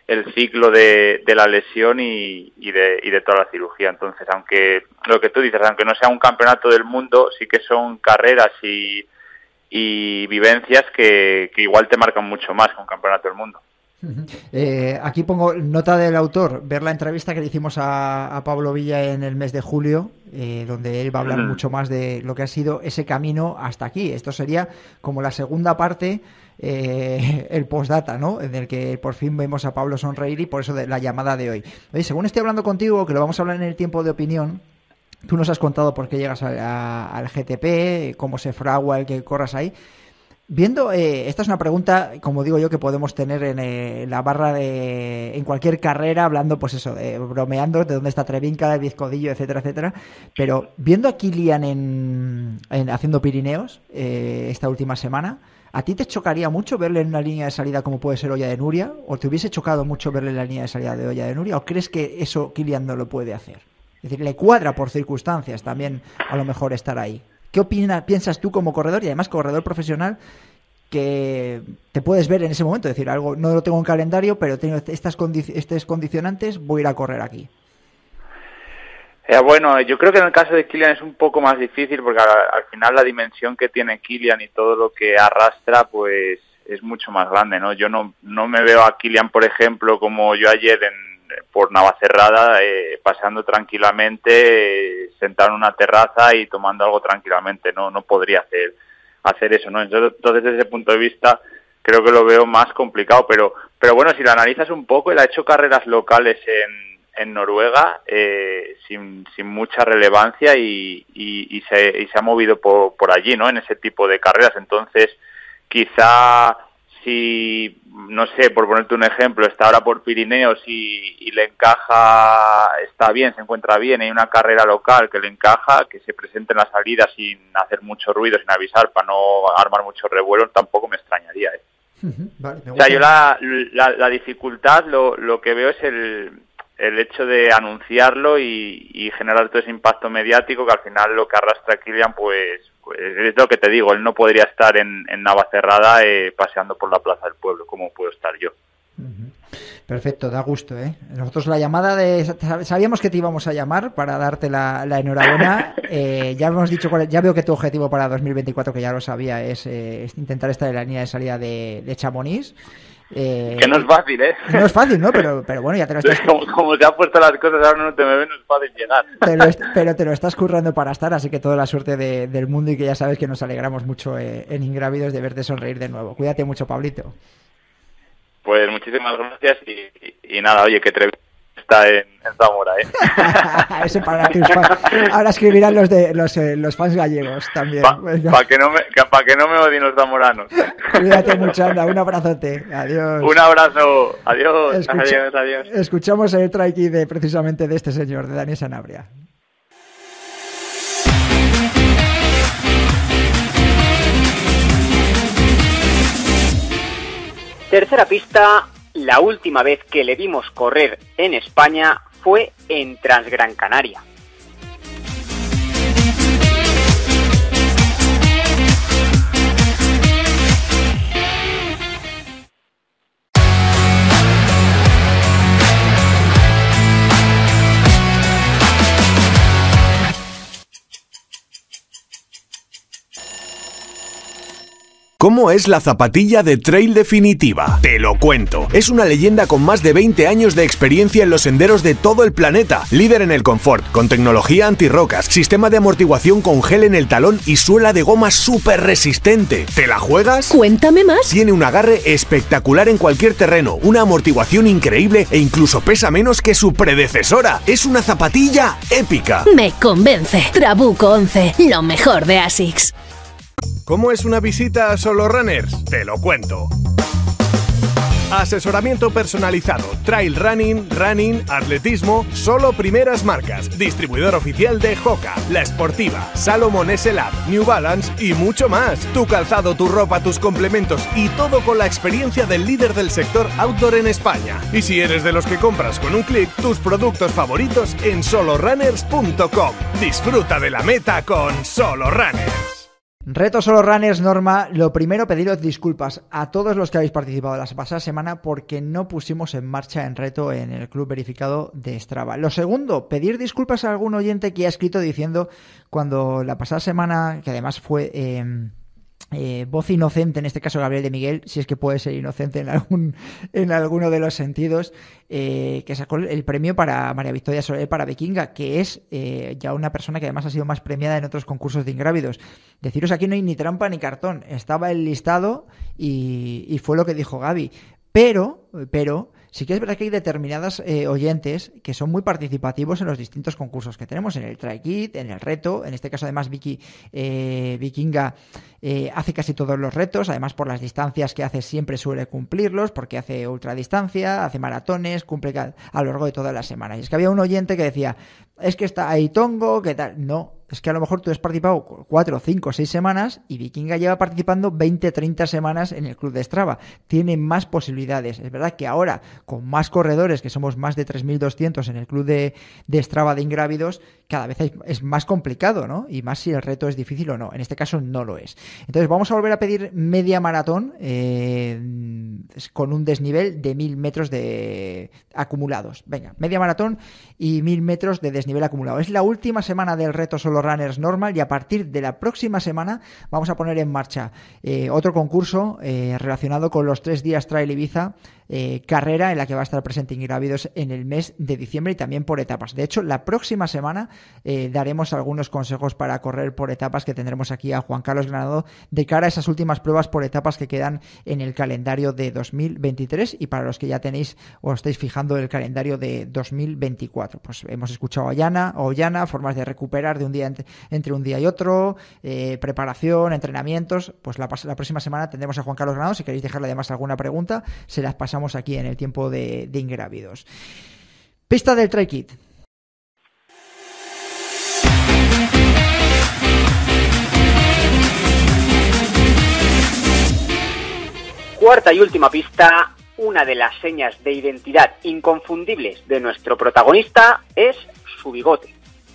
el ciclo de, de la lesión y, y, de, y de toda la cirugía. Entonces, aunque lo que tú dices, aunque no sea un campeonato del mundo, sí que son carreras y, y vivencias que, que igual te marcan mucho más que un campeonato del mundo. Eh, aquí pongo nota del autor, ver la entrevista que le hicimos a, a Pablo Villa en el mes de julio, eh, donde él va a hablar mm. mucho más de lo que ha sido ese camino hasta aquí. Esto sería como la segunda parte, eh, el postdata, ¿no? En el que por fin vemos a Pablo sonreír y por eso de la llamada de hoy. Oye, según estoy hablando contigo, que lo vamos a hablar en el tiempo de opinión, tú nos has contado por qué llegas a, a, al G T P, cómo se fragua el que corras ahí. Viendo, eh, esta es una pregunta, como digo yo, que podemos tener en eh, la barra de, en cualquier carrera, hablando, pues eso, eh, bromeando de dónde está Trevinca, el Vizcodillo, etcétera, etcétera. Pero viendo a Kilian en, en haciendo Pirineos eh, esta última semana, ¿a ti te chocaría mucho verle en una línea de salida como puede ser Oya de Nuria? ¿O te hubiese chocado mucho verle en la línea de salida de Oya de Nuria? ¿O crees que eso Kilian no lo puede hacer? Es decir, le cuadra por circunstancias también a lo mejor estar ahí. ¿Qué opina, piensas tú como corredor y además corredor profesional que te puedes ver en ese momento? Es decir, algo no lo tengo en calendario, pero tengo estas condi- estos condicionantes, voy a ir a correr aquí. Eh, bueno, yo creo que en el caso de Kilian es un poco más difícil porque al, al final la dimensión que tiene Kilian y todo lo que arrastra, pues es mucho más grande, ¿no? Yo no, no me veo a Kilian, por ejemplo, como yo ayer en por Navacerrada, eh, paseando tranquilamente, eh, sentado en una terraza y tomando algo tranquilamente. No no podría hacer hacer eso, ¿no? Entonces, desde ese punto de vista, creo que lo veo más complicado. Pero pero bueno, si lo analizas un poco, él ha hecho carreras locales en, en Noruega eh, sin, sin mucha relevancia y, y, y, se, y se ha movido por, por allí, ¿no? En ese tipo de carreras. Entonces, quizá si, no sé, por ponerte un ejemplo, está ahora por Pirineos y, y le encaja, está bien, se encuentra bien, hay una carrera local que le encaja, que se presente en la salida sin hacer mucho ruido, sin avisar, para no armar mucho revuelo, tampoco me extrañaría, ¿eh? Uh-huh. Vale, o sea, yo la, la, la dificultad, lo, lo que veo es el, el hecho de anunciarlo y, y generar todo ese impacto mediático que al final lo que arrastra Kilian, pues, pues es lo que te digo, él no podría estar en, en Navacerrada eh, paseando por la Plaza del Pueblo como puedo estar yo. Uh-huh. Perfecto, da gusto, ¿eh? Nosotros la llamada de... Sabíamos que te íbamos a llamar para darte la, la enhorabuena. Eh, ya hemos dicho, cuál, ya veo que tu objetivo para dos mil veinticuatro, que ya lo sabía, es, eh, es intentar estar en la línea de salida de, de Chamonix. Eh, que no es fácil, ¿eh? No es fácil, ¿no? Pero, pero bueno, ya te lo estás... Como, como se han puesto las cosas ahora no te me ven, no es fácil llegar. Te lo est- pero te lo estás currando para estar, así que toda la suerte de, del mundo y que ya sabes que nos alegramos mucho eh, en Ingrávidos de verte sonreír de nuevo. Cuídate mucho, Pablito. Pues muchísimas gracias y, y, y nada, oye, que Trevi está en, en Zamora, ¿eh? Eso para tus fans. Ahora escribirán los de los, eh, los fans gallegos también. Para pa que no me pa que no me odien los zamoranos. Cuídate mucho, anda, un abrazote. Adiós. Un abrazo. Adiós. Escucha, adiós, adiós. Escuchamos el traiqui de precisamente de este señor, de Dani Sanabria. Tercera pista, la última vez que le vimos correr en España fue en Transgran Canaria. ¿Cómo es la zapatilla de trail definitiva? Te lo cuento. Es una leyenda con más de veinte años de experiencia en los senderos de todo el planeta. Líder en el confort, con tecnología antirrocas, sistema de amortiguación con gel en el talón y suela de goma súper resistente. ¿Te la juegas? Cuéntame más. Tiene un agarre espectacular en cualquier terreno, una amortiguación increíble e incluso pesa menos que su predecesora. Es una zapatilla épica. Me convence. Trabuco once, lo mejor de Asics. ¿Cómo es una visita a Solo Runners? Te lo cuento. Asesoramiento personalizado, trail running, running, atletismo, solo primeras marcas. Distribuidor oficial de Hoka, La Sportiva, Salomon S Lab, New Balance y mucho más. Tu calzado, tu ropa, tus complementos y todo con la experiencia del líder del sector outdoor en España. Y si eres de los que compras con un clic, tus productos favoritos en solo runners punto com. Disfruta de la meta con Solo Runners. Reto Solo Runners, Norma. Lo primero, pediros disculpas a todos los que habéis participado la pasada semana porque no pusimos en marcha en reto en el club verificado de Strava. Lo segundo, pedir disculpas a algún oyente que ha escrito diciendo cuando la pasada semana, que además fue... Eh, Eh, voz inocente, en este caso Gabriel de Miguel, si es que puede ser inocente en algún en alguno de los sentidos, eh, que sacó el premio para María Victoria Soler para Vikinga, que es eh, ya una persona que además ha sido más premiada en otros concursos de ingrávidos. Deciros, aquí no hay ni trampa ni cartón, estaba el listado y, y fue lo que dijo Gaby, pero, pero sí que es verdad que hay determinadas eh, oyentes que son muy participativos en los distintos concursos que tenemos, en el Try Kit, en el reto, en este caso además Vicky eh, Vikinga eh, hace casi todos los retos, además por las distancias que hace siempre suele cumplirlos, porque hace ultradistancia, hace maratones, cumple a lo largo de todas las semanas. Y es que había un oyente que decía, es que está ahí Tongo, ¿qué tal? No, es que a lo mejor tú has participado cuatro, cinco, seis semanas y Vikinga lleva participando veinte, treinta semanas en el club de Strava. Tiene más posibilidades. Es verdad que ahora, con más corredores, que somos más de tres mil doscientos en el club de, de Strava de ingrávidos, cada vez es, es más complicado, ¿no? Y más si el reto es difícil o no. En este caso no lo es. Entonces vamos a volver a pedir media maratón eh, con un desnivel de mil metros de acumulados. Venga, media maratón y mil metros de desnivel acumulado. Es la última semana del reto Solo Runners Normal y a partir de la próxima semana vamos a poner en marcha eh, otro concurso eh, relacionado con los tres días Trail Ibiza, eh, carrera en la que va a estar presente Ingrávidos en el mes de diciembre y también por etapas. De hecho, la próxima semana eh, daremos algunos consejos para correr por etapas, que tendremos aquí a Juan Carlos Granado de cara a esas últimas pruebas por etapas que quedan en el calendario de dos mil veintitrés y para los que ya tenéis o estáis fijando el calendario de dos mil veinticuatro. Pues hemos escuchado a Yana o Yana, formas de recuperar de un día entre, entre un día y otro, eh, preparación, entrenamientos. Pues la, la próxima semana tendremos a Juan Carlos Granado. Si queréis dejarle además alguna pregunta, se las pasamos aquí en el tiempo de, de Ingrávidos. Pista del Try Kit. Cuarta y última pista, una de las señas de identidad inconfundibles de nuestro protagonista es su bigote.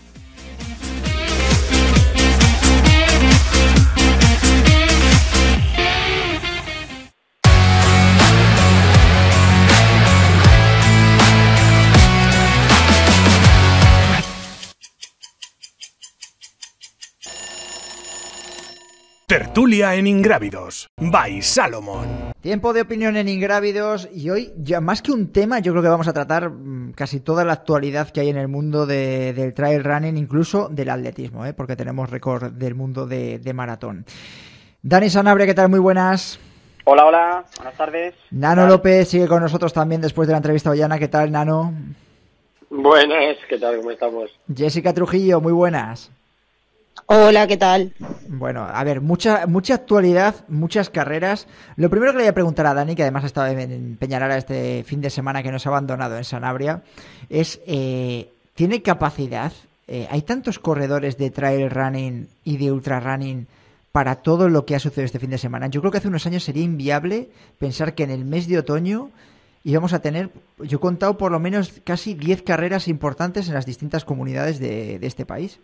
Tertulia en Ingrávidos, by Salomón. Tiempo de opinión en Ingrávidos y hoy, ya más que un tema, yo creo que vamos a tratar mmm, casi toda la actualidad que hay en el mundo de, del trail running, incluso del atletismo, ¿eh? Porque tenemos récord del mundo de, de maratón. Dani Sanabria, ¿qué tal? Muy buenas. Hola, hola, buenas tardes. Nano López sigue con nosotros también después de la entrevista a Ollana. ¿Qué tal, Nano? Buenas, ¿qué tal? ¿Cómo estamos? Jessica Trujillo, muy buenas. Hola, ¿qué tal? Bueno, a ver, mucha mucha actualidad, muchas carreras. Lo primero que le voy a preguntar a Dani, que además ha estado en Peñalara este fin de semana que nos ha abandonado en Sanabria, es, eh, ¿tiene capacidad? Eh, ¿Hay tantos corredores de trail running y de ultra running para todo lo que ha sucedido este fin de semana? Yo creo que hace unos años sería inviable pensar que en el mes de otoño íbamos a tener, yo he contado por lo menos casi diez carreras importantes en las distintas comunidades de, de este país.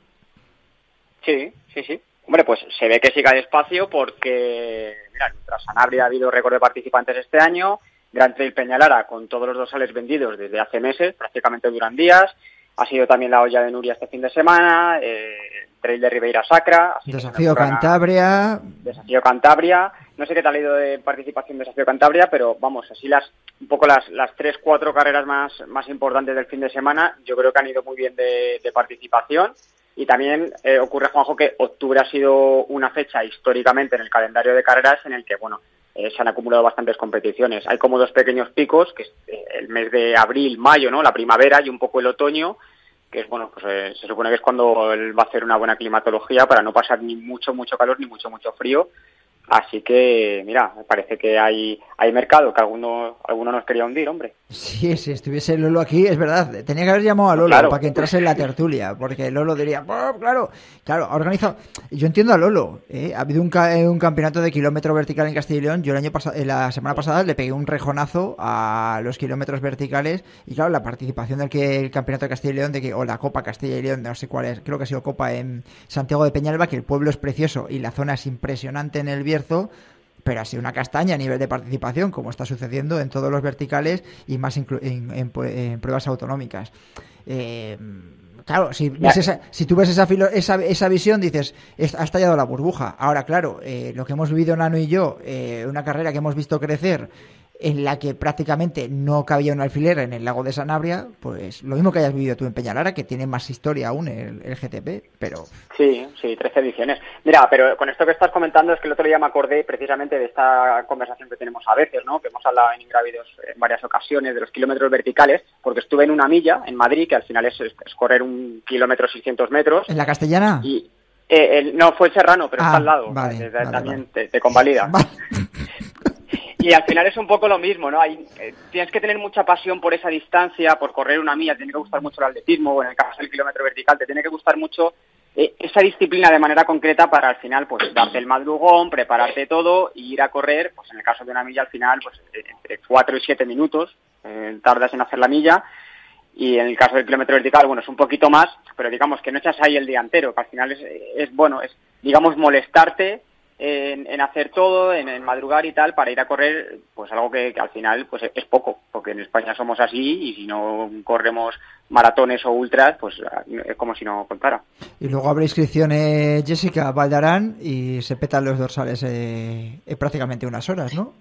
Sí, sí, sí. Hombre, pues se ve que siga despacio porque, mira, tras Sanabria ha habido récord de participantes este año, Gran Trail Peñalara con todos los dorsales vendidos desde hace meses, prácticamente duran días, ha sido también la olla de Nuria este fin de semana, eh, Trail de Ribeira Sacra, así Desafío Cantabria. Desafío Cantabria, no sé qué tal ha ido de participación de Desafío Cantabria, pero vamos, así las un poco las las tres, cuatro carreras más, más importantes del fin de semana, yo creo que han ido muy bien de, de participación. Y también eh, ocurre, Juanjo, que octubre ha sido una fecha históricamente en el calendario de carreras en el que, bueno, eh, se han acumulado bastantes competiciones. Hay como dos pequeños picos, que es eh, el mes de abril, mayo, ¿no? La primavera y un poco el otoño, que es, bueno, pues eh, se supone que es cuando él va a hacer una buena climatología para no pasar ni mucho, mucho calor ni mucho, mucho frío. Así que, mira, me parece que hay hay mercado, que alguno alguno nos quería hundir, hombre. Sí, si estuviese Lolo aquí, es verdad, tenía que haber llamado a Lolo claro. para que entrase en la tertulia, porque Lolo diría, oh, claro, claro, ha organizado. Yo entiendo a Lolo, ¿eh? Ha habido un, ca un campeonato de kilómetro vertical en Castilla y León. Yo el año pasado, la semana pasada le pegué un rejonazo a los kilómetros verticales y claro, la participación del que el campeonato de Castilla y León, de que, o la Copa Castilla y León, no sé cuál es, creo que ha sido Copa en Santiago de Peñalba, que el pueblo es precioso y la zona es impresionante en el Bierzo, pero ha sido una castaña a nivel de participación, como está sucediendo en todos los verticales y más en, en, en, en pruebas autonómicas. Eh, claro, si, ves esa, si tú ves esa, filo, esa, esa visión, dices, ha estallado la burbuja. Ahora, claro, eh, lo que hemos vivido Nano y yo, eh, una carrera que hemos visto crecer, en la que prácticamente no cabía un alfiler en el lago de Sanabria, pues lo mismo que hayas vivido tú en Peñalara, que tiene más historia aún el, el G T P, pero... Sí, sí, trece ediciones. Mira, pero con esto que estás comentando es que el otro día me acordé precisamente de esta conversación que tenemos a veces, ¿no? Que hemos hablado en Ingrávidos en varias ocasiones de los kilómetros verticales, porque estuve en una milla en Madrid, que al final es, es correr un kilómetro seiscientos metros. ¿En la Castellana? Y eh, el, no, fue el Serrano, pero ah, está al lado. Vale, o sea, vale, también vale. Te, te convalida. Vale. Y al final es un poco lo mismo, ¿no? Hay, eh, tienes que tener mucha pasión por esa distancia, por correr una milla, te tiene que gustar mucho el atletismo, o en el caso del kilómetro vertical, te tiene que gustar mucho eh, esa disciplina de manera concreta para al final, pues, darte el madrugón, prepararte todo y ir a correr, pues en el caso de una milla al final, pues entre cuatro y siete minutos eh, tardas en hacer la milla, y en el caso del kilómetro vertical, bueno, es un poquito más, pero digamos que no echas ahí el día entero, que al final es, es bueno, es, digamos, molestarte En, en hacer todo, en, en madrugar y tal, para ir a correr, pues algo que, que al final pues es poco, porque en España somos así y si no corremos maratones o ultras, pues es como si no contara. Y luego abre inscripciones, Jessica, Valdarán, y se petan los dorsales eh, en prácticamente unas horas, ¿no?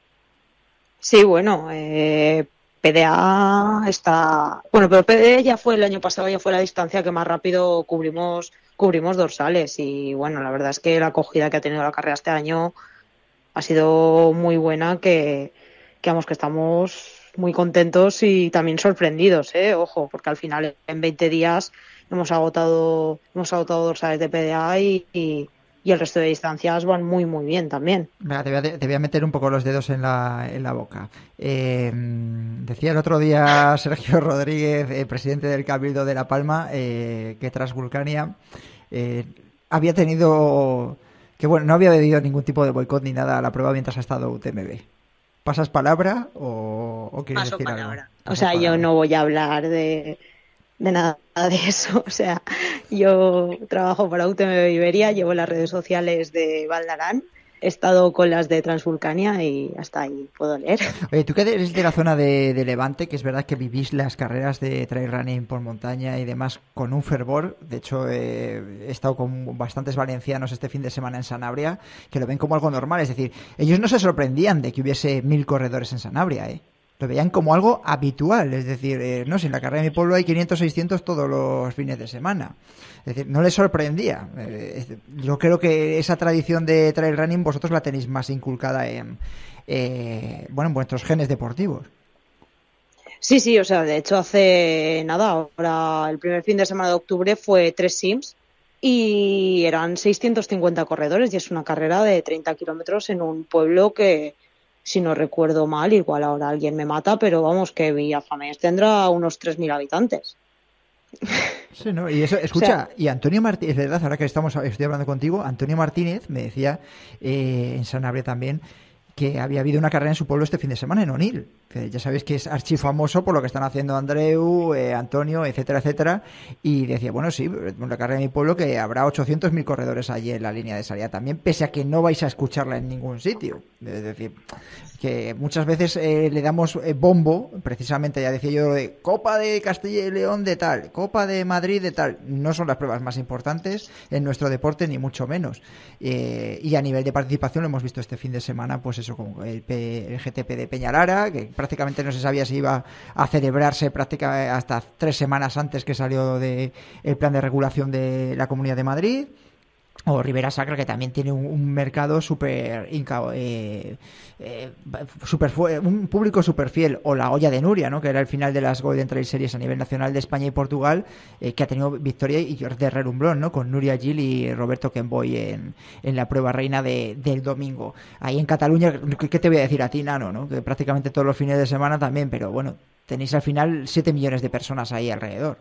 Sí, bueno, eh, P D A está... Bueno, pero P D A ya fue el año pasado, ya fue la distancia que más rápido cubrimos cubrimos dorsales y bueno, la verdad es que la acogida que ha tenido la carrera este año ha sido muy buena, que, que vamos, que estamos muy contentos y también sorprendidos, eh, ojo, porque al final en veinte días hemos agotado hemos agotado dorsales de P D A y, y, y el resto de distancias van muy muy bien también. Mira, te, voy a, te voy a meter un poco los dedos en la, en la boca. Eh, decía el otro día Sergio Rodríguez, eh, presidente del Cabildo de La Palma, eh, que tras Vulcania eh, había tenido, que bueno, no había debido ningún tipo de boicot ni nada a la prueba mientras ha estado U T M B. ¿Pasas palabra o, o quieres Paso decir palabra. algo? O sea, palabra. Yo no voy a hablar de, de nada de eso. O sea, yo trabajo para U T M B Iberia, llevo las redes sociales de Valdarán, he estado con las de Transvulcania y hasta ahí puedo leer. Oye, tú que eres de la zona de, de Levante, que es verdad que vivís las carreras de trail running por montaña y demás con un fervor. De hecho, eh, he estado con bastantes valencianos este fin de semana en Sanabria, que lo ven como algo normal. Es decir, ellos no se sorprendían de que hubiese mil corredores en Sanabria, ¿eh? Lo veían como algo habitual, es decir, eh, no, si en la carrera de mi pueblo hay quinientos, seiscientos todos los fines de semana. Es decir, no les sorprendía. Eh, yo creo que esa tradición de trail running vosotros la tenéis más inculcada en, eh, bueno, en vuestros genes deportivos. Sí, sí, o sea, de hecho hace nada, ahora el primer fin de semana de octubre fue tres Sims y eran seiscientos cincuenta corredores y es una carrera de treinta kilómetros en un pueblo que, si no recuerdo mal, igual ahora alguien me mata, pero vamos, que Villafamés tendrá unos tres mil habitantes. Sí, ¿no? Y eso, escucha, o sea, y Antonio Martínez, es verdad, ahora que estamos estoy hablando contigo, Antonio Martínez me decía eh, en Sanabria también que había habido una carrera en su pueblo este fin de semana en Onil, que ya sabéis que es archifamoso por lo que están haciendo Andreu, eh, Antonio, etcétera, etcétera, y decía, bueno, sí, una carrera en mi pueblo que habrá ochocientos mil corredores allí en la línea de salida también, pese a que no vais a escucharla en ningún sitio. Es decir, que muchas veces eh, le damos eh, bombo, precisamente, ya decía yo, de Copa de Castilla y León de tal, Copa de Madrid de tal, no son las pruebas más importantes en nuestro deporte, ni mucho menos. Eh, y a nivel de participación lo hemos visto este fin de semana, pues eso, como el, P, el G T P de Peñalara, que prácticamente no se sabía si iba a celebrarse prácticamente hasta tres semanas antes que salió de el plan de regulación de la Comunidad de Madrid. o Ribera Sacra, que también tiene un, un mercado súper eh, eh, super, un público súper fiel, o la Hoya de Nuria, ¿no? Que era el final de las Golden Trail Series a nivel nacional de España y Portugal, eh, que ha tenido victoria y de relumbrón, ¿no? Con Nuria Gil y Roberto Kenboy en, en la prueba reina de, del domingo. Ahí en Cataluña, ¿qué te voy a decir a ti, Nano, ¿no? Que prácticamente todos los fines de semana también, pero bueno, tenéis al final siete millones de personas ahí alrededor.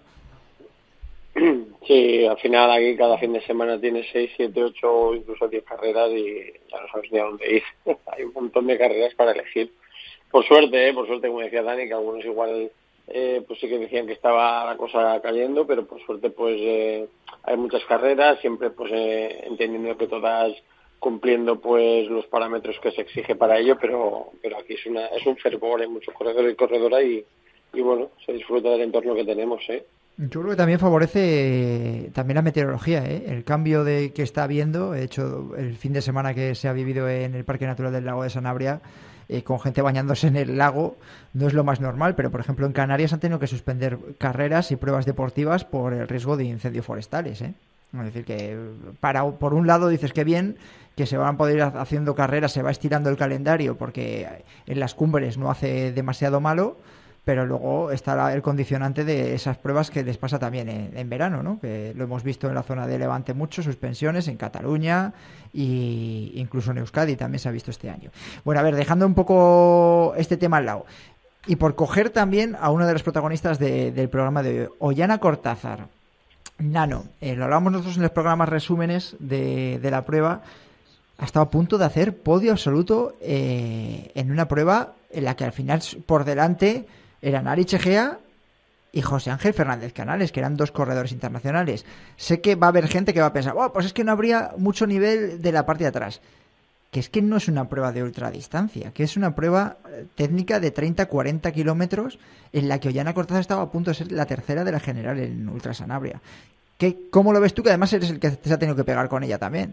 Sí, al final aquí cada fin de semana tienes seis, siete, ocho, incluso diez carreras y ya no sabes ni a dónde ir. Hay un montón de carreras para elegir. Por suerte, ¿eh? por suerte, como decía Dani, que algunos igual eh, pues sí que decían que estaba la cosa cayendo, pero por suerte pues eh, hay muchas carreras, siempre pues eh, entendiendo que todas cumpliendo pues los parámetros que se exige para ello, pero pero aquí es una es un fervor, hay mucho corredor y corredora y, y bueno, se disfruta del entorno que tenemos, ¿eh? Yo creo que también favorece también la meteorología, ¿eh? El cambio de que está habiendo. De hecho, el fin de semana que se ha vivido en el Parque Natural del Lago de Sanabria, eh, con gente bañándose en el lago, no es lo más normal, pero por ejemplo en Canarias han tenido que suspender carreras y pruebas deportivas por el riesgo de incendios forestales, ¿eh? Es decir, que para por un lado dices que bien, que se van a poder ir haciendo carreras, se va estirando el calendario porque en las cumbres no hace demasiado malo, pero luego está el condicionante de esas pruebas que les pasa también en, en verano, ¿no? Que lo hemos visto en la zona de Levante mucho, suspensiones en Cataluña e incluso en Euskadi también se ha visto este año. Bueno, a ver, dejando un poco este tema al lado, y por coger también a uno de los protagonistas de, del programa de hoy, Ollana Cortázar. Nano, eh, lo hablábamos nosotros en los programas resúmenes de, de la prueba, ha estado a punto de hacer podio absoluto eh, en una prueba en la que al final por delante eran Aritz Egea y José Ángel Fernández Canales, que eran dos corredores internacionales. Sé que va a haber gente que va a pensar, oh, pues es que no habría mucho nivel de la parte de atrás. Que es que no es una prueba de ultradistancia, que es una prueba técnica de treinta a cuarenta kilómetros en la que Ollana Cortázar estaba a punto de ser la tercera de la general en Ultra Sanabria. ¿Qué, ¿Cómo lo ves tú? Que además eres el que se ha tenido que pegar con ella también.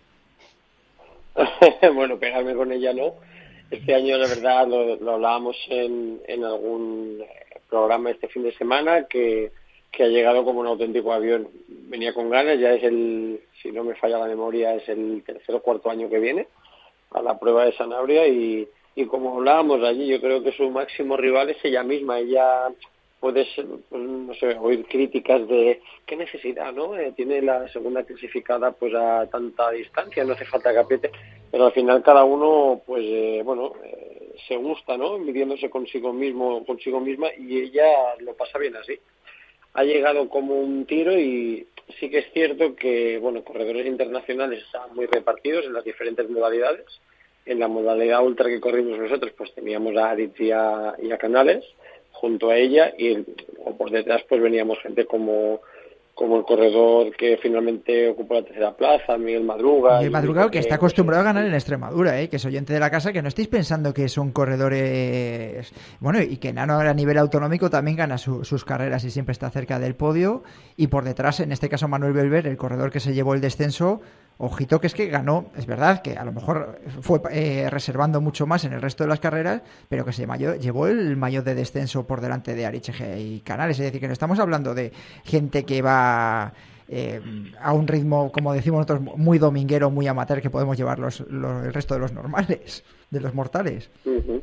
Bueno, pegarme con ella no. Este año, la verdad, lo, lo hablábamos en, en algún programa este fin de semana, que, que ha llegado como un auténtico avión. Venía con ganas, ya es el, si no me falla la memoria, es el tercer o cuarto año que viene a la prueba de Sanabria y, y como hablábamos allí, yo creo que su máximo rival es ella misma. Ella puedes, pues, no sé, oír críticas de qué necesidad, ¿no? Eh, tiene la segunda clasificada pues a tanta distancia, no hace falta que apriete, pero al final cada uno, pues, eh, bueno, eh, se gusta, ¿no? Midiéndose consigo mismo, consigo misma, y ella lo pasa bien así. Ha llegado como un tiro y sí que es cierto que, bueno, corredores internacionales están muy repartidos en las diferentes modalidades. En la modalidad ultra que corrimos nosotros, pues teníamos a Aritz y a, y a Canales junto a ella, y o por detrás pues veníamos gente como como el corredor que finalmente ocupó la tercera plaza, Miguel Madruga. Miguel Madruga, que, que está acostumbrado a ganar en Extremadura, ¿eh? Que es oyente de la casa, que no estéis pensando que son corredores... Bueno, y que Nano a nivel autonómico también gana su, sus carreras y siempre está cerca del podio, y por detrás, en este caso Manuel Belver, el corredor que se llevó el descenso, ojito que es que ganó, es verdad que a lo mejor fue eh, reservando mucho más en el resto de las carreras, pero que se mayor, llevó el mayor de descenso por delante de Aritz Egea y Canales, es decir, que no estamos hablando de gente que va Eh, a un ritmo, como decimos nosotros, muy dominguero, muy amateur, que podemos llevar los, los, el resto de los normales, de los mortales. Uh-huh.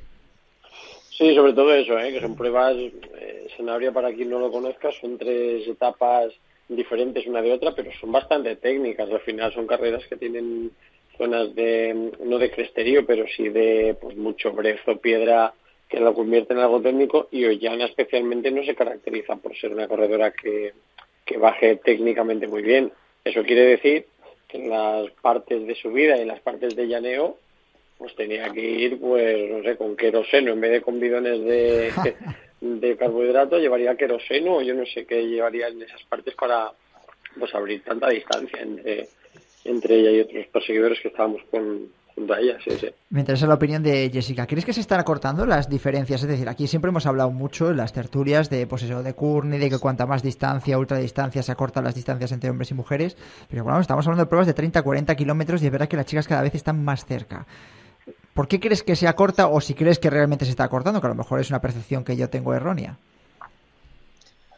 Sí, sobre todo eso, ¿eh? Que son pruebas, eh, Sanabria, para quien no lo conozca, son tres etapas diferentes una de otra, pero son bastante técnicas. Al final son carreras que tienen zonas de, no de cresterío, pero sí de pues mucho brezo, piedra, que la convierte en algo técnico, y Ollana especialmente no se caracteriza por ser una corredora que que baje técnicamente muy bien. Eso quiere decir que en las partes de subida y en las partes de llaneo pues tenía que ir, pues no sé, con queroseno, en vez de con bidones de, de carbohidrato, llevaría queroseno, o yo no sé qué llevaría en esas partes para pues abrir tanta distancia entre, entre ella y otros perseguidores que estábamos con junto a ella. Sí, sí. Me interesa la opinión de Jessica. ¿Crees que se están acortando las diferencias? Es decir, aquí siempre hemos hablado mucho en las tertulias de, pues eso, de Courtney, de que cuanta más distancia, ultradistancia, se acortan las distancias entre hombres y mujeres, pero bueno, estamos hablando de pruebas de treinta a cuarenta kilómetros y es verdad que las chicas cada vez están más cerca. ¿Por qué crees que se acorta, o si crees que realmente se está acortando? Que a lo mejor es una percepción que yo tengo errónea.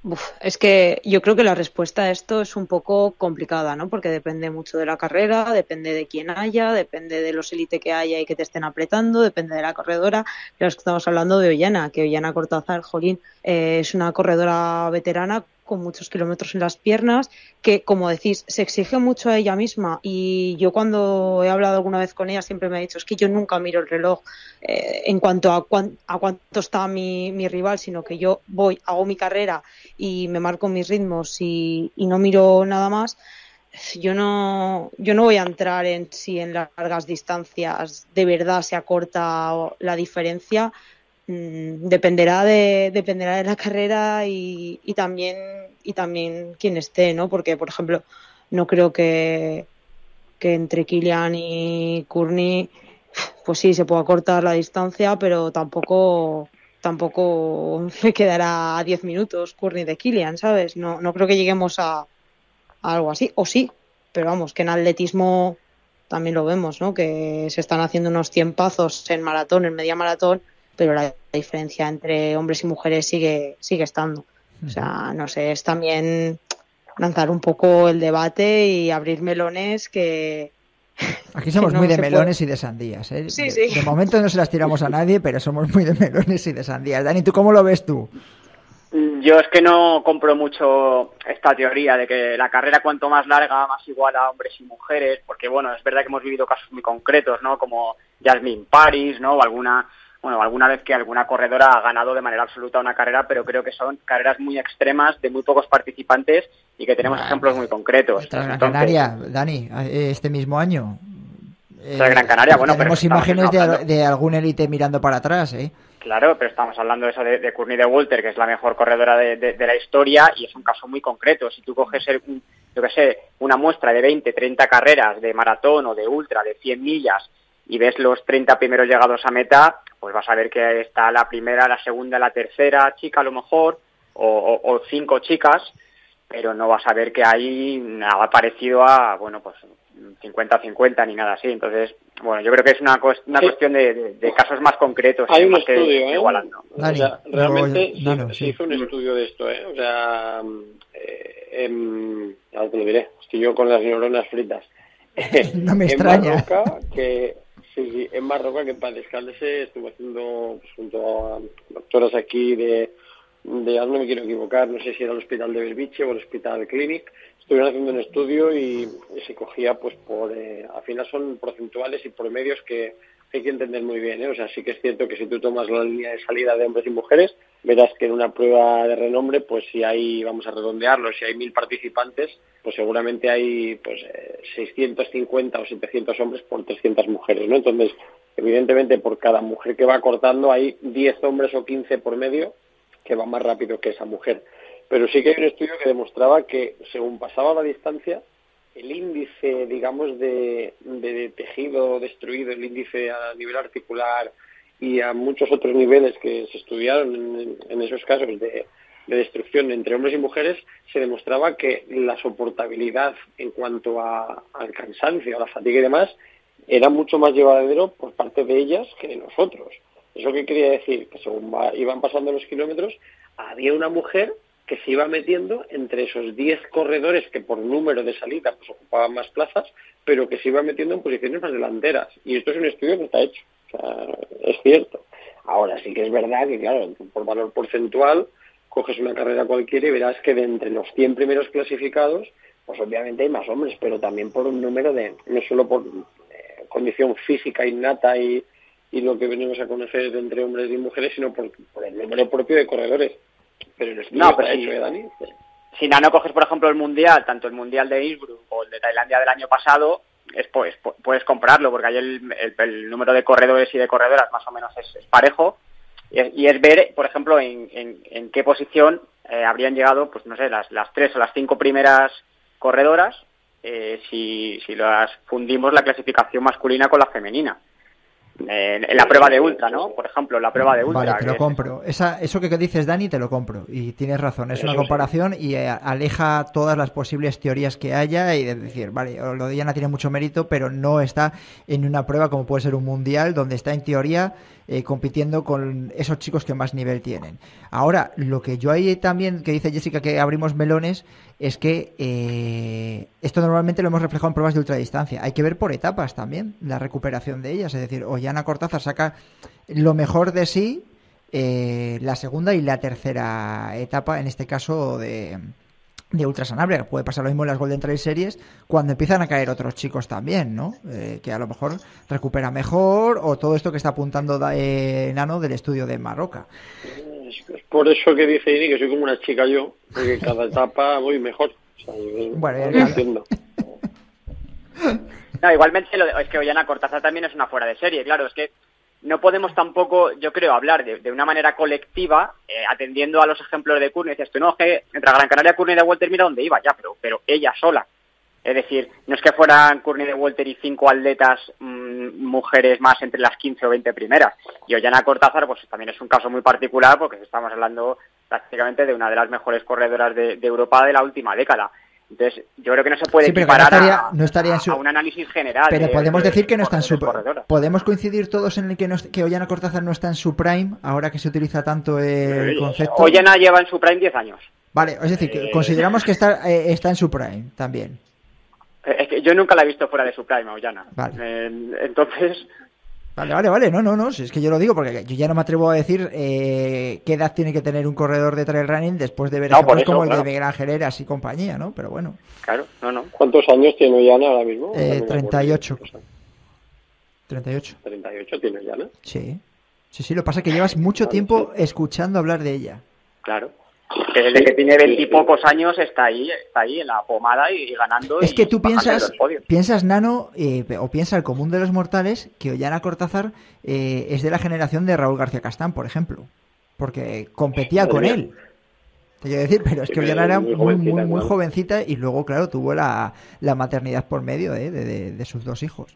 Uf, es que yo creo que la respuesta a esto es un poco complicada, ¿no? Porque depende mucho de la carrera, depende de quién haya, depende de los élite que haya y que te estén apretando, depende de la corredora. Pero es que estamos hablando de Ollana, que Ollana Cortázar, jolín, eh, es una corredora veterana con muchos kilómetros en las piernas, que, como decís, se exige mucho a ella misma. Y yo cuando he hablado alguna vez con ella siempre me ha dicho, es que yo nunca miro el reloj eh, en cuanto a, cuan, a cuánto está mi, mi rival, sino que yo voy, hago mi carrera y me marco mis ritmos y, y no miro nada más. Yo no, yo no voy a entrar en si en largas distancias de verdad se acorta la diferencia. Dependerá de dependerá de la carrera y, y también y también quién esté, ¿no? Porque, por ejemplo, no creo que que entre Kilian y Courtney, pues sí, se pueda cortar la distancia, pero tampoco tampoco me quedará a diez minutos Courtney de Kilian, ¿sabes? No no creo que lleguemos a, a algo así, o sí, pero vamos, que en atletismo también lo vemos, ¿no? Que se están haciendo unos tiempazos en maratón, en media maratón, pero la diferencia entre hombres y mujeres sigue sigue estando. O sea, no sé, es también lanzar un poco el debate y abrir melones que... Aquí somos que no muy de se melones puede. y de sandías, ¿eh? Sí, de, sí. de momento no se las tiramos a nadie, pero somos muy de melones y de sandías. Dani, ¿tú cómo lo ves tú? Yo es que no compro mucho esta teoría de que la carrera cuanto más larga, más igual a hombres y mujeres, porque bueno, es verdad que hemos vivido casos muy concretos, ¿no? Como Jasmine Paris, ¿no? O alguna... Bueno, alguna vez que alguna corredora ha ganado de manera absoluta una carrera, pero creo que son carreras muy extremas, de muy pocos participantes y que tenemos bueno, ejemplos muy concretos. Tras Gran Canaria, Dani, este mismo año. Tras eh, Gran Canaria, bueno, tenemos pero imágenes de, de algún élite mirando para atrás, ¿eh? Claro, pero estamos hablando de eso de, de Courtney Dauwalter, que es la mejor corredora de, de, de la historia y es un caso muy concreto. Si tú coges, el, yo qué sé, una muestra de veinte, treinta carreras de maratón o de ultra, de cien millas, y ves los treinta primeros llegados a meta, pues vas a ver que está la primera, la segunda, la tercera chica a lo mejor, o, o, o cinco chicas, pero no vas a ver que hay nada parecido a, bueno, pues cincuenta cincuenta ni nada así. Entonces, bueno, yo creo que es una, una sí. cuestión de, de, de casos más concretos. Hay un más estudio, que, ¿eh? Igualando. Dani, o sea, realmente no, no, no, se, sí. se hizo un estudio de esto, ¿eh? O sea, eh, eh, ahora te lo diré, estoy yo con las neuronas fritas. No me en extraña. Marroca, que... Sí, sí, en Marroca, que para descaldarse estuvo haciendo, pues, junto a doctoras aquí de, de, no me quiero equivocar, no sé si era el Hospital de Belviche o el Hospital Clinic, estuvieron haciendo un estudio y, y se cogía, pues, por, eh, al final son porcentuales y promedios que hay que entender muy bien, ¿eh? O sea, sí que es cierto que si tú tomas la línea de salida de hombres y mujeres, verás que en una prueba de renombre, pues si hay, vamos a redondearlo, si hay mil participantes, pues seguramente hay pues eh, seiscientos cincuenta o setecientos hombres por trescientas mujeres, ¿no? Entonces, evidentemente, por cada mujer que va cortando hay diez hombres o quince por medio que van más rápido que esa mujer. Pero sí que hay un estudio que demostraba que según pasaba la distancia, el índice, digamos, de, de tejido destruido, el índice a nivel articular y a muchos otros niveles que se estudiaron en, en esos casos de, de destrucción entre hombres y mujeres, se demostraba que la soportabilidad en cuanto a, al cansancio, a la fatiga y demás, era mucho más llevadero por parte de ellas que de nosotros. ¿Eso qué quería decir? Que según va, iban pasando los kilómetros, había una mujer que se iba metiendo entre esos diez corredores que por número de salida pues ocupaban más plazas, pero que se iba metiendo en posiciones más delanteras. Y esto es un estudio que está hecho. O sea, es cierto. Ahora sí que es verdad que, claro, por valor porcentual, coges una carrera cualquiera y verás que de entre los cien primeros clasificados, pues obviamente hay más hombres, pero también por un número de, no solo por eh, condición física innata y, y lo que venimos a conocer de entre hombres y mujeres, sino por, por el número propio de corredores. Pero el estudio no, pero está si, hecho, ¿eh, Dani? Si no, no coges, por ejemplo, el Mundial, tanto el Mundial de Innsbruck o el de Tailandia del año pasado, es, pues, puedes comprarlo, porque ahí el, el, el número de corredores y de corredoras más o menos es, es parejo, y es, y es ver, por ejemplo, en, en, en qué posición eh, habrían llegado, pues no sé, las, las tres o las cinco primeras corredoras, eh, si, si las fundimos la clasificación masculina con la femenina. En, en la prueba de ultra, ¿no? Por ejemplo, la prueba de ultra. Vale, te lo que compro. Esa, eso que dices, Dani, te lo compro. Y tienes razón, es una Eso comparación y eh, aleja todas las posibles teorías que haya y de decir, vale, lo de Yana tiene mucho mérito, pero no está en una prueba como puede ser un mundial, donde está en teoría eh, compitiendo con esos chicos que más nivel tienen. Ahora, lo que yo ahí también, que dice Jessica que abrimos melones, es que eh, esto normalmente lo hemos reflejado en pruebas de ultradistancia. Hay que ver por etapas también la recuperación de ellas. Es decir, Ollana Cortázar saca lo mejor de sí eh, la segunda y la tercera etapa, en este caso de, de Ultra Sanabria. Puede pasar lo mismo en las Golden Trail Series cuando empiezan a caer otros chicos también, ¿no? Eh, que a lo mejor recupera mejor, o todo esto que está apuntando eh, Nano del estudio de Marroca. Es por eso que dice Ini que soy como una chica yo, porque cada etapa voy mejor. O sea, yo bueno, no ya, entiendo. No, igualmente lo de, es que Ollana Cortázar también es una fuera de serie, claro, es que no podemos tampoco, yo creo, hablar de, de una manera colectiva, eh, atendiendo a los ejemplos de Courtney. Dices tú, no, es que entre Gran Canaria, Courtney de Walter, mira dónde iba, ya, pero, pero ella sola. Es decir, no es que fueran Courtney de Walter y cinco atletas mmm, mujeres más entre las quince o veinte primeras. Y Ollana Cortázar, pues también es un caso muy particular, porque estamos hablando prácticamente de una de las mejores corredoras de, de Europa de la última década. Entonces, yo creo que no se puede sí, pero equiparar no estaría, a, no estaría en su... a un análisis general. Pero de, podemos de, decir que no de está en su... corredoras. Podemos coincidir todos en el que, no, que Ollana Cortázar no está en su prime, ahora que se utiliza tanto el concepto. Ollana lleva en su prime diez años. Vale, es decir, que consideramos que está, eh, está en su prime también. Es que yo nunca la he visto fuera de su prime, Ollana. Vale. Eh, entonces... Vale, vale, vale, no, no, no, si es que yo lo digo porque yo ya no me atrevo a decir eh, qué edad tiene que tener un corredor de trail running después de ver no, ejemplos eso, como claro. el de Miguel Ángel Heras y compañía, ¿no? Pero bueno. Claro, no, no. ¿Cuántos años tiene Ollana ahora mismo? Eh, treinta y ocho. treinta y ocho. treinta y ocho tiene Ollana. Sí. Sí, sí, lo que pasa es que llevas mucho tiempo escuchando hablar de ella. Claro. Que desde que tiene veintipocos años está ahí, está ahí en la pomada y, y ganando. Es y que tú piensas, los piensas Nano, eh, o piensa el común de los mortales, que Ollana Cortázar eh, es de la generación de Raúl García Castán, por ejemplo. Porque competía con él. Te quiero decir, pero es que Ollana era muy, muy, muy, muy jovencita y luego, claro, tuvo la, la maternidad por medio eh, de, de, de sus dos hijos.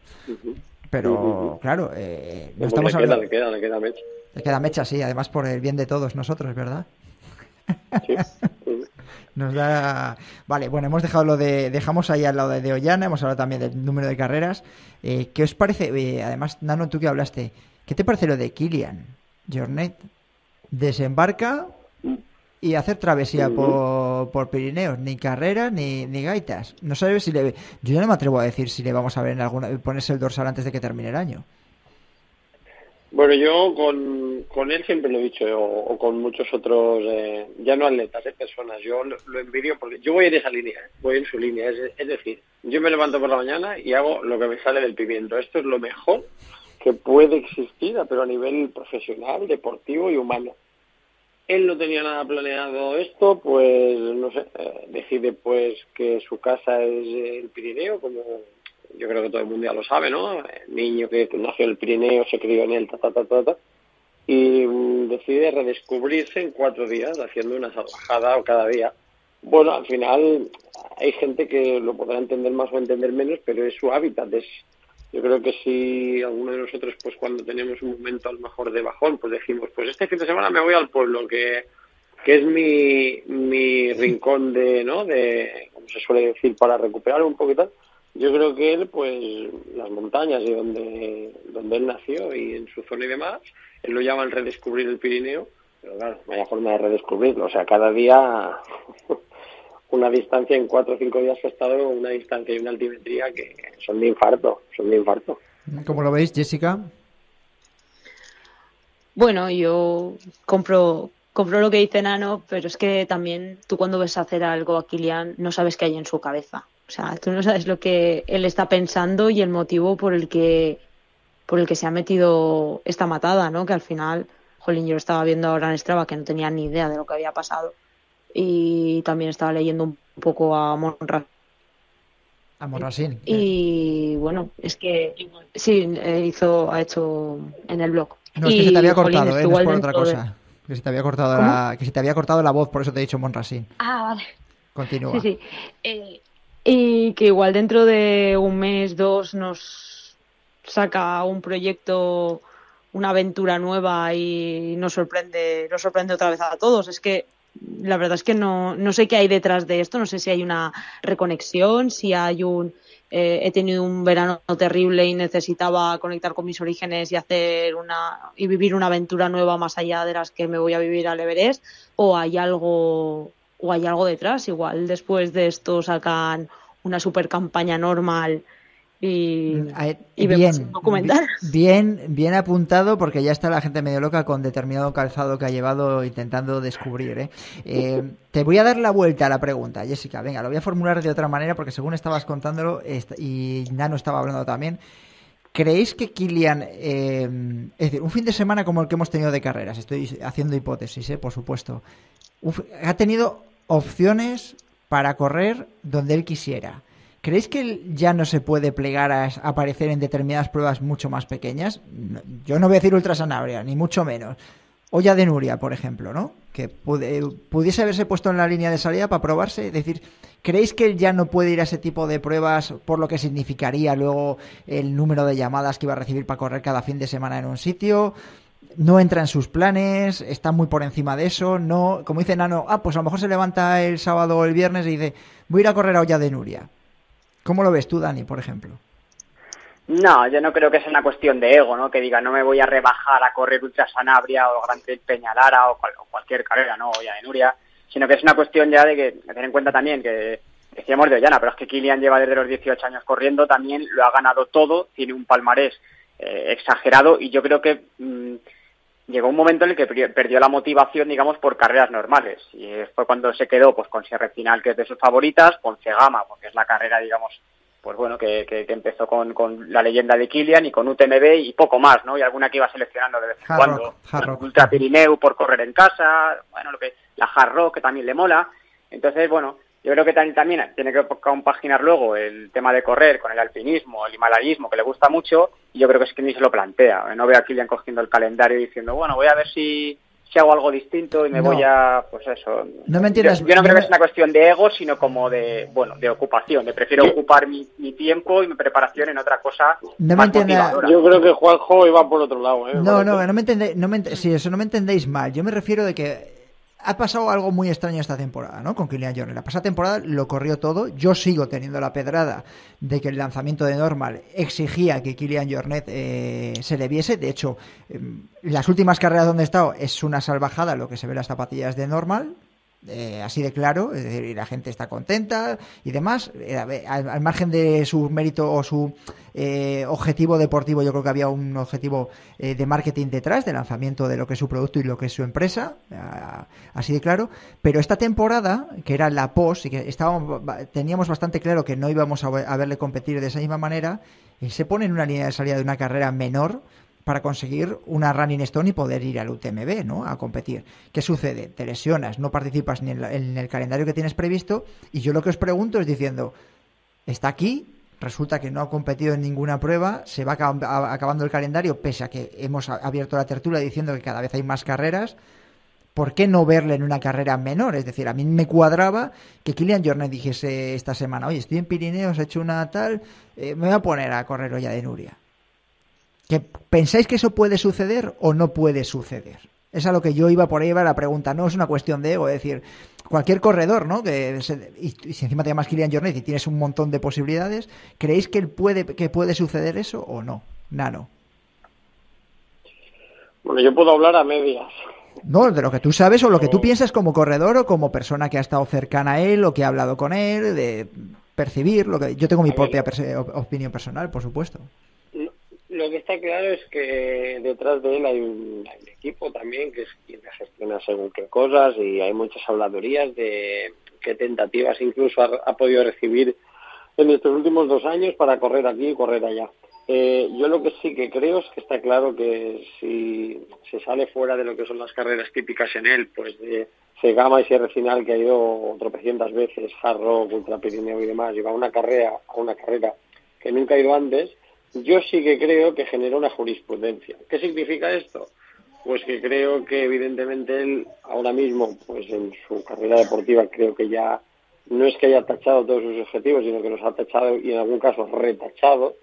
Pero, claro, eh, no estamos le queda, hablando... le queda, le queda mecha. Le queda mecha, sí, además por el bien de todos nosotros, ¿verdad? Sí. Nos da... Vale, bueno, hemos dejado lo de... Dejamos ahí al lado de Ollana, hemos hablado también del número de carreras. Eh, ¿Qué os parece? Eh, además, Nano, tú que hablaste, ¿qué te parece lo de Kilian Jornet? Desembarca y hacer travesía por, por Pirineos, ni carreras ni, ni gaitas. No sabes si le... Yo ya no me atrevo a decir si le vamos a ver en alguna... ponerse el dorsal antes de que termine el año. Bueno, yo con, con él siempre lo he dicho, o, o con muchos otros, eh, ya no atletas, eh, personas, yo lo, lo envidio porque yo voy en esa línea, voy en su línea, es, es decir, yo me levanto por la mañana y hago lo que me sale del pimiento. Esto es lo mejor que puede existir, pero a nivel profesional, deportivo y humano. Él no tenía nada planeado esto, pues, no sé, eh, decide pues que su casa es el Pirineo, como... Yo creo que todo el mundo ya lo sabe, ¿no? El niño que nació en el Pirineo, se crió en él, ta, ta, ta, ta, ta, y um, decide redescubrirse en cuatro días, haciendo una salvajada cada día. Bueno, al final hay gente que lo podrá entender más o entender menos, pero es su hábitat. Es, yo creo que si alguno de nosotros, pues cuando tenemos un momento a lo mejor de bajón, pues decimos, pues este fin de semana me voy al pueblo, que, que es mi, mi rincón de, ¿no? De, como se suele decir, para recuperar un poquito. Yo creo que él, pues, las montañas y donde, donde él nació y en su zona y demás, él lo llama el redescubrir el Pirineo, pero claro, vaya forma de redescubrirlo. O sea, cada día una distancia en cuatro o cinco días que ha estado, una distancia y una altimetría que son de infarto, son de infarto. ¿Cómo lo veis, Jessica? Bueno, yo compro... Compro lo que dice Nano, pero es que también tú cuando ves hacer algo a Kilian no sabes qué hay en su cabeza. O sea, tú no sabes lo que él está pensando y el motivo por el que por el que se ha metido esta matada, ¿no? Que al final, jolín, yo lo estaba viendo ahora en Strava que no tenía ni idea de lo que había pasado. Y también estaba leyendo un poco a Monra. A Monrasín. Y bueno, es que sí, hizo, ha hecho en el blog. No, es que y, se te había cortado, jolín, eh, no es por otra de... cosa. Que se te había cortado la, que se te había cortado la voz, por eso te he dicho Monrasín. Ah, vale. Continúa. Sí, sí. Eh, y que igual dentro de un mes, dos, nos saca un proyecto, una aventura nueva y nos sorprende, nos sorprende otra vez a todos. Es que la verdad es que no, no sé qué hay detrás de esto, no sé si hay una reconexión, si hay un eh, he tenido un verano terrible y necesitaba conectar con mis orígenes y hacer una y vivir una aventura nueva más allá de las que me voy a vivir al Everest, o hay algo o hay algo detrás. Igual después de esto sacan una super campaña normal y, y bien, vemos un documental. Bien, bien apuntado, porque ya está la gente medio loca con determinado calzado que ha llevado intentando descubrir. ¿eh? Eh, te voy a dar la vuelta a la pregunta, Jessica. Venga, lo voy a formular de otra manera, porque según estabas contándolo y Nano estaba hablando también. ¿Creéis que Kilian, eh, es decir, un fin de semana como el que hemos tenido de carreras, estoy haciendo hipótesis, ¿eh? por supuesto, ha tenido opciones para correr donde él quisiera? ¿Creéis que él ya no se puede plegar a aparecer en determinadas pruebas mucho más pequeñas? Yo no voy a decir Ultra Sanabria, ni mucho menos. Hoya de Nuria, por ejemplo, ¿no? Que pudiese haberse puesto en la línea de salida para probarse. Es decir, ¿creéis que él ya no puede ir a ese tipo de pruebas por lo que significaría luego el número de llamadas que iba a recibir para correr cada fin de semana en un sitio? ¿No entra en sus planes? ¿Está muy por encima de eso? No, como dice Nano, ah, pues a lo mejor se levanta el sábado o el viernes y dice, voy a ir a correr a Hoya de Nuria. ¿Cómo lo ves tú, Dani, por ejemplo? No, yo no creo que sea una cuestión de ego, ¿no? Que diga, no me voy a rebajar a correr Ultra Sanabria o Gran Trek Peñalara o, cual, o cualquier carrera, ¿no? O ya de Nuria, sino que es una cuestión ya de que tener en cuenta también que decíamos de Ollana, pero es que Kilian lleva desde los dieciocho años corriendo, también lo ha ganado todo, tiene un palmarés eh, exagerado, y yo creo que mmm, llegó un momento en el que perdió la motivación, digamos, por carreras normales, y fue cuando se quedó pues con Sierra Final, que es de sus favoritas, con Cegama, porque es la carrera, digamos, pues bueno, que, que, que empezó con, con la leyenda de Kilian y con U T M B y poco más, ¿no? Y alguna que iba seleccionando de vez en Hard cuando. Rock, Hard Rock. Ultra Pirineu por correr en casa, bueno, lo que la Hard Rock, que también le mola. Entonces, bueno, yo creo que también, también tiene que compaginar luego el tema de correr con el alpinismo, el himalayismo, que le gusta mucho, y yo creo que es que ni se lo plantea. No veo a Kilian cogiendo el calendario y diciendo, bueno, voy a ver si... si hago algo distinto y me no. voy a, pues eso. No me entiendas. Yo, yo no, no creo me... que es una cuestión de ego, sino como de, bueno, de ocupación. De prefiero ¿Sí? ocupar mi, mi tiempo y mi preparación en otra cosa no más me entienda... motivadora. Yo creo que Juanjo iba por otro lado, ¿eh? No, no, no me entendéis, no me ent... sí, eso no me entendéis mal. Yo me refiero de que ha pasado algo muy extraño esta temporada, ¿no? Con Kilian Jornet. La pasada temporada lo corrió todo. Yo sigo teniendo la pedrada de que el lanzamiento de Normal exigía que Kilian Jornet eh, se le viese. De hecho, eh, las últimas carreras donde he estado es una salvajada lo que se ve en las zapatillas de Normal. Eh, así de claro, es decir, y la gente está contenta y demás, eh, al, al margen de su mérito o su eh, objetivo deportivo, yo creo que había un objetivo eh, de marketing detrás, de lanzamiento de lo que es su producto y lo que es su empresa, eh, así de claro. Pero esta temporada, que era la post, y que estábamos, teníamos bastante claro que no íbamos a, a verle competir de esa misma manera, eh, se pone en una línea de salida de una carrera menor para conseguir una Running Stone y poder ir al U T M B, ¿no? A competir. ¿Qué sucede? Te lesionas, no participas ni en, la, en el calendario que tienes previsto, y yo lo que os pregunto es diciendo, está aquí, resulta que no ha competido en ninguna prueba, se va acab- acabando el calendario, pese a que hemos abierto la tertulia diciendo que cada vez hay más carreras. ¿Por qué no verle en una carrera menor? Es decir, a mí me cuadraba que Kilian Jornet dijese esta semana, oye, estoy en Pirineos, he hecho una tal, eh, me voy a poner a correr Hoya de Nuria. ¿Que ¿Pensáis que eso puede suceder o no puede suceder? Es a lo que yo iba, por ahí iba la pregunta. No es una cuestión de ego, es decir, cualquier corredor, ¿no? Que se, y, y si encima te llamas Kilian Jornet y tienes un montón de posibilidades, ¿creéis que, él puede, que puede suceder eso o no? Nano. Bueno, yo puedo hablar a medias. No, de lo que tú sabes o lo que tú piensas como corredor o como persona que ha estado cercana a él o que ha hablado con él, de percibir lo que yo tengo mi propia perse- opinión personal, por supuesto. Lo que está claro es que detrás de él hay un, hay un equipo también que es quien gestiona según qué cosas, y hay muchas habladurías de qué tentativas incluso ha, ha podido recibir en estos últimos dos años para correr aquí y correr allá. Eh, yo lo que sí que creo es que está claro que si se sale fuera de lo que son las carreras típicas en él, pues de Cegama y Sierra Final, que ha ido tropecientas veces, Hard Rock, Ultra Pirineo y demás, y va a una carrera, a una carrera que nunca ha ido antes, yo sí que creo que genera una jurisprudencia. ¿Qué significa esto? Pues que creo que evidentemente él ahora mismo, pues en su carrera deportiva, creo que ya no es que haya tachado todos sus objetivos, sino que los ha tachado y en algún caso retachado.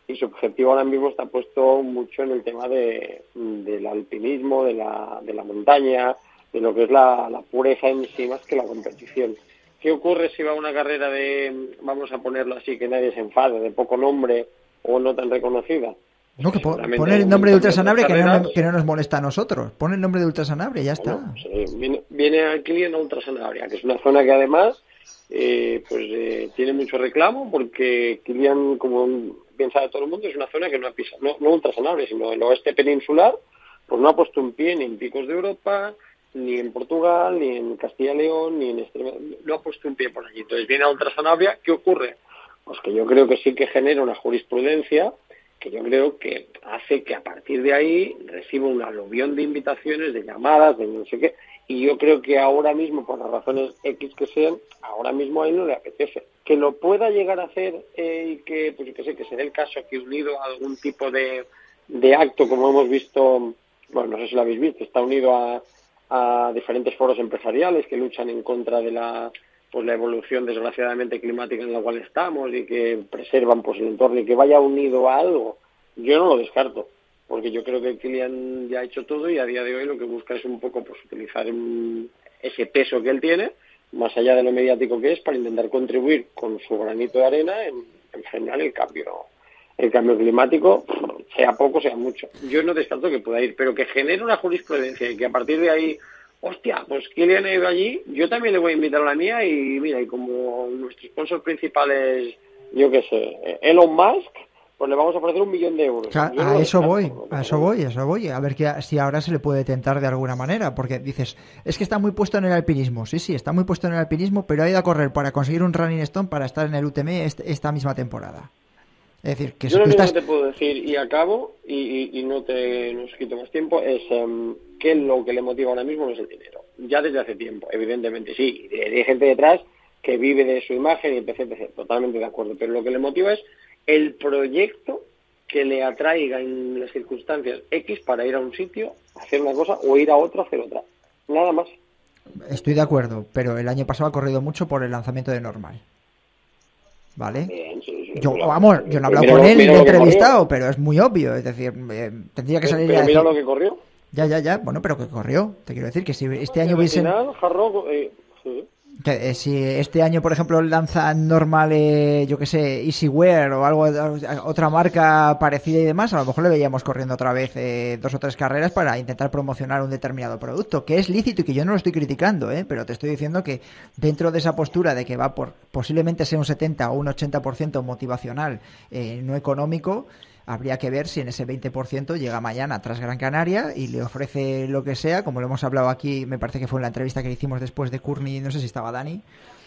y su objetivo ahora mismo está puesto mucho en el tema de del alpinismo, de la, de la montaña, de lo que es la, la pureza en sí más que la competición. ¿Qué ocurre si va a una carrera de, vamos a ponerlo así, que nadie se enfade, de poco nombre o no tan reconocida? No, que po pone el nombre de Ultra Sanabria que no, que no nos molesta a nosotros. Pone el nombre de Ultra Sanabria, ya está. Bueno, sí, viene, viene a Kilian a Ultra Sanabria, que es una zona que además eh, pues eh, tiene mucho reclamo, porque Kilian, como bien sabe todo el mundo, es una zona que no ha pisado, no, no Ultra Sanabria, sino el oeste peninsular, pues no ha puesto un pie ni en Picos de Europa, ni en Portugal, ni en Castilla y León, ni en Extremadura, no ha puesto un pie por allí. Entonces viene a Ultra Sanabria, ¿qué ocurre? Pues que yo creo que sí que genera una jurisprudencia que yo creo que hace que a partir de ahí reciba un aluvión de invitaciones, de llamadas, de no sé qué, y yo creo que ahora mismo, por las razones X que sean, ahora mismo a él no le apetece. Que lo pueda llegar a hacer eh, y que, pues yo qué sé, que se dé el caso que unido a algún tipo de, de acto, como hemos visto, bueno, no sé si lo habéis visto, está unido a, a diferentes foros empresariales que luchan en contra de la pues la evolución desgraciadamente climática en la cual estamos y que preservan pues el entorno y que vaya unido a algo, yo no lo descarto, porque yo creo que Kilian ya ha hecho todo y a día de hoy lo que busca es un poco pues utilizar un, ese peso que él tiene, más allá de lo mediático que es, para intentar contribuir con su granito de arena en, en frenar el cambio el cambio climático, sea poco, sea mucho. Yo no descarto que pueda ir, pero que genere una jurisprudencia y que a partir de ahí, hostia, pues Kilian ha ido allí, yo también le voy a invitar a la mía y mira, y como nuestro sponsor principal es, yo qué sé, Elon Musk, pues le vamos a ofrecer un millón de euros. A, no a eso voy, a eso voy, a eso voy, a ver que, si ahora se le puede tentar de alguna manera, porque dices, es que está muy puesto en el alpinismo, sí, sí, está muy puesto en el alpinismo, pero ha ido a correr para conseguir un Running Stone para estar en el U T M este, esta misma temporada. Es decir, que yo si lo tú único estás... que te puedo decir, y acabo, y, y, y no te nos quito más tiempo, es um, que lo que le motiva ahora mismo no es el dinero. Ya desde hace tiempo, evidentemente, sí. Hay gente detrás que vive de su imagen y etc, etcétera. Totalmente de acuerdo. Pero lo que le motiva es el proyecto que le atraiga en las circunstancias X para ir a un sitio, hacer una cosa, o ir a otro, hacer otra. Nada más. Estoy de acuerdo, pero el año pasado ha corrido mucho por el lanzamiento de Normal. ¿Vale? Bien, sí, sí, yo, mira, vamos, yo no he hablado mira con lo, él ni mira le he lo que entrevistado, corrió. pero es muy obvio. Es decir, eh, tendría que salir pero a mira decir... lo que corrió. Ya, ya, ya. Bueno, pero que corrió. Te quiero decir que si este Y año al hubiesen... final, Jarro, eh, sí. Que, eh, si este año, por ejemplo, lanzan Normal, eh, yo que sé, Easyware o algo, otra marca parecida y demás, a lo mejor le veíamos corriendo otra vez eh, dos o tres carreras para intentar promocionar un determinado producto, que es lícito y que yo no lo estoy criticando, eh, pero te estoy diciendo que dentro de esa postura de que va por posiblemente sea un setenta o un ochenta por ciento motivacional, eh, no económico, habría que ver si en ese veinte por ciento llega mañana tras Gran Canaria y le ofrece lo que sea, como lo hemos hablado aquí, me parece que fue en la entrevista que le hicimos después de Courtney, no sé si estaba Dani,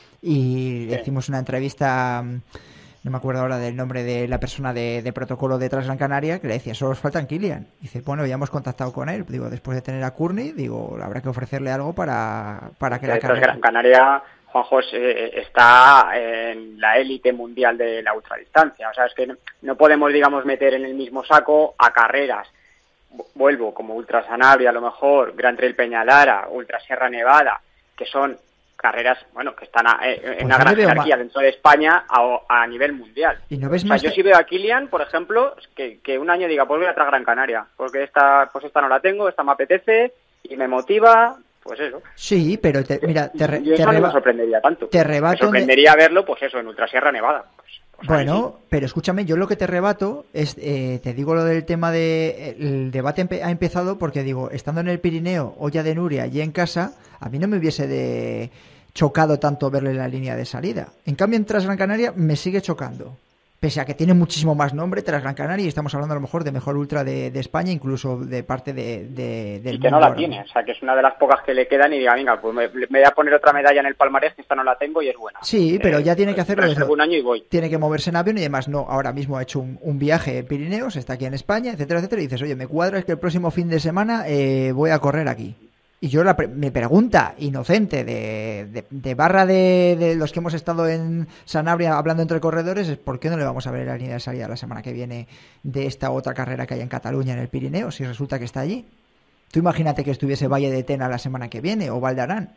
y le hicimos una entrevista, no me acuerdo ahora del nombre de la persona de, de protocolo de Tras Gran Canaria, que le decía, solo os faltan Kilian. Dice, bueno, ya hemos contactado con él, digo, después de tener a Courtney, digo, habrá que ofrecerle algo para, para que la Tras carrera... Gran Canaria, Juanjo, eh, está en la élite mundial de la ultradistancia. O sea, es que no, no podemos, digamos, meter en el mismo saco a carreras, vuelvo, como Ultra Sanabria, a lo mejor, Gran Trail Peñalara, Ultra Sierra Nevada, que son carreras, bueno, que están a, eh, en Pues una yo gran le veo jerarquía ma- dentro de España a, a nivel mundial. ¿Y no ves O sea, más yo que- sí veo a Kilian, por ejemplo, que, que un año diga, pues voy a Tras Gran Canaria, porque esta, pues esta no la tengo, esta me apetece y me motiva, pues eso. Sí, pero te, mira, te, re- Y eso te no reba- me sorprendería tanto. te rebato Me sorprendería verlo, pues eso, en Ultra Sierra Nevada. Pues, pues ahí Bueno, pero escúchame, yo lo que te rebato es, eh, te digo lo del tema de, el debate empe- ha empezado porque digo, estando en el Pirineo, Olla de Nuria, allí en casa, a mí no me hubiese de chocado tanto verle la línea de salida. En cambio, en Tras Gran Canaria me sigue chocando. Pese a que tiene muchísimo más nombre Tras Gran Canaria y estamos hablando a lo mejor de mejor ultra de, de España, incluso de parte de, de, del y que no mundo la ahora tiene, mismo. o sea, que es una de las pocas que le quedan y diga, venga, pues me, me voy a poner otra medalla en el palmarés, que esta no la tengo y es buena. Sí, pero ya tiene que hacerlo desde reservo un año y voy. Tiene que moverse en avión y además no, ahora mismo ha hecho un, un viaje en Pirineos, está aquí en España, etcétera, etcétera, y dices, oye, me cuadra es que el próximo fin de semana eh, voy a correr aquí. Y yo la pre- me pregunta inocente de, de, de barra de, de los que hemos estado en Sanabria hablando entre corredores es ¿por qué no le vamos a ver la línea de salida la semana que viene de esta otra carrera que hay en Cataluña en el Pirineo si resulta que está allí? Tú imagínate que estuviese Valle de Tena la semana que viene o Valdarán.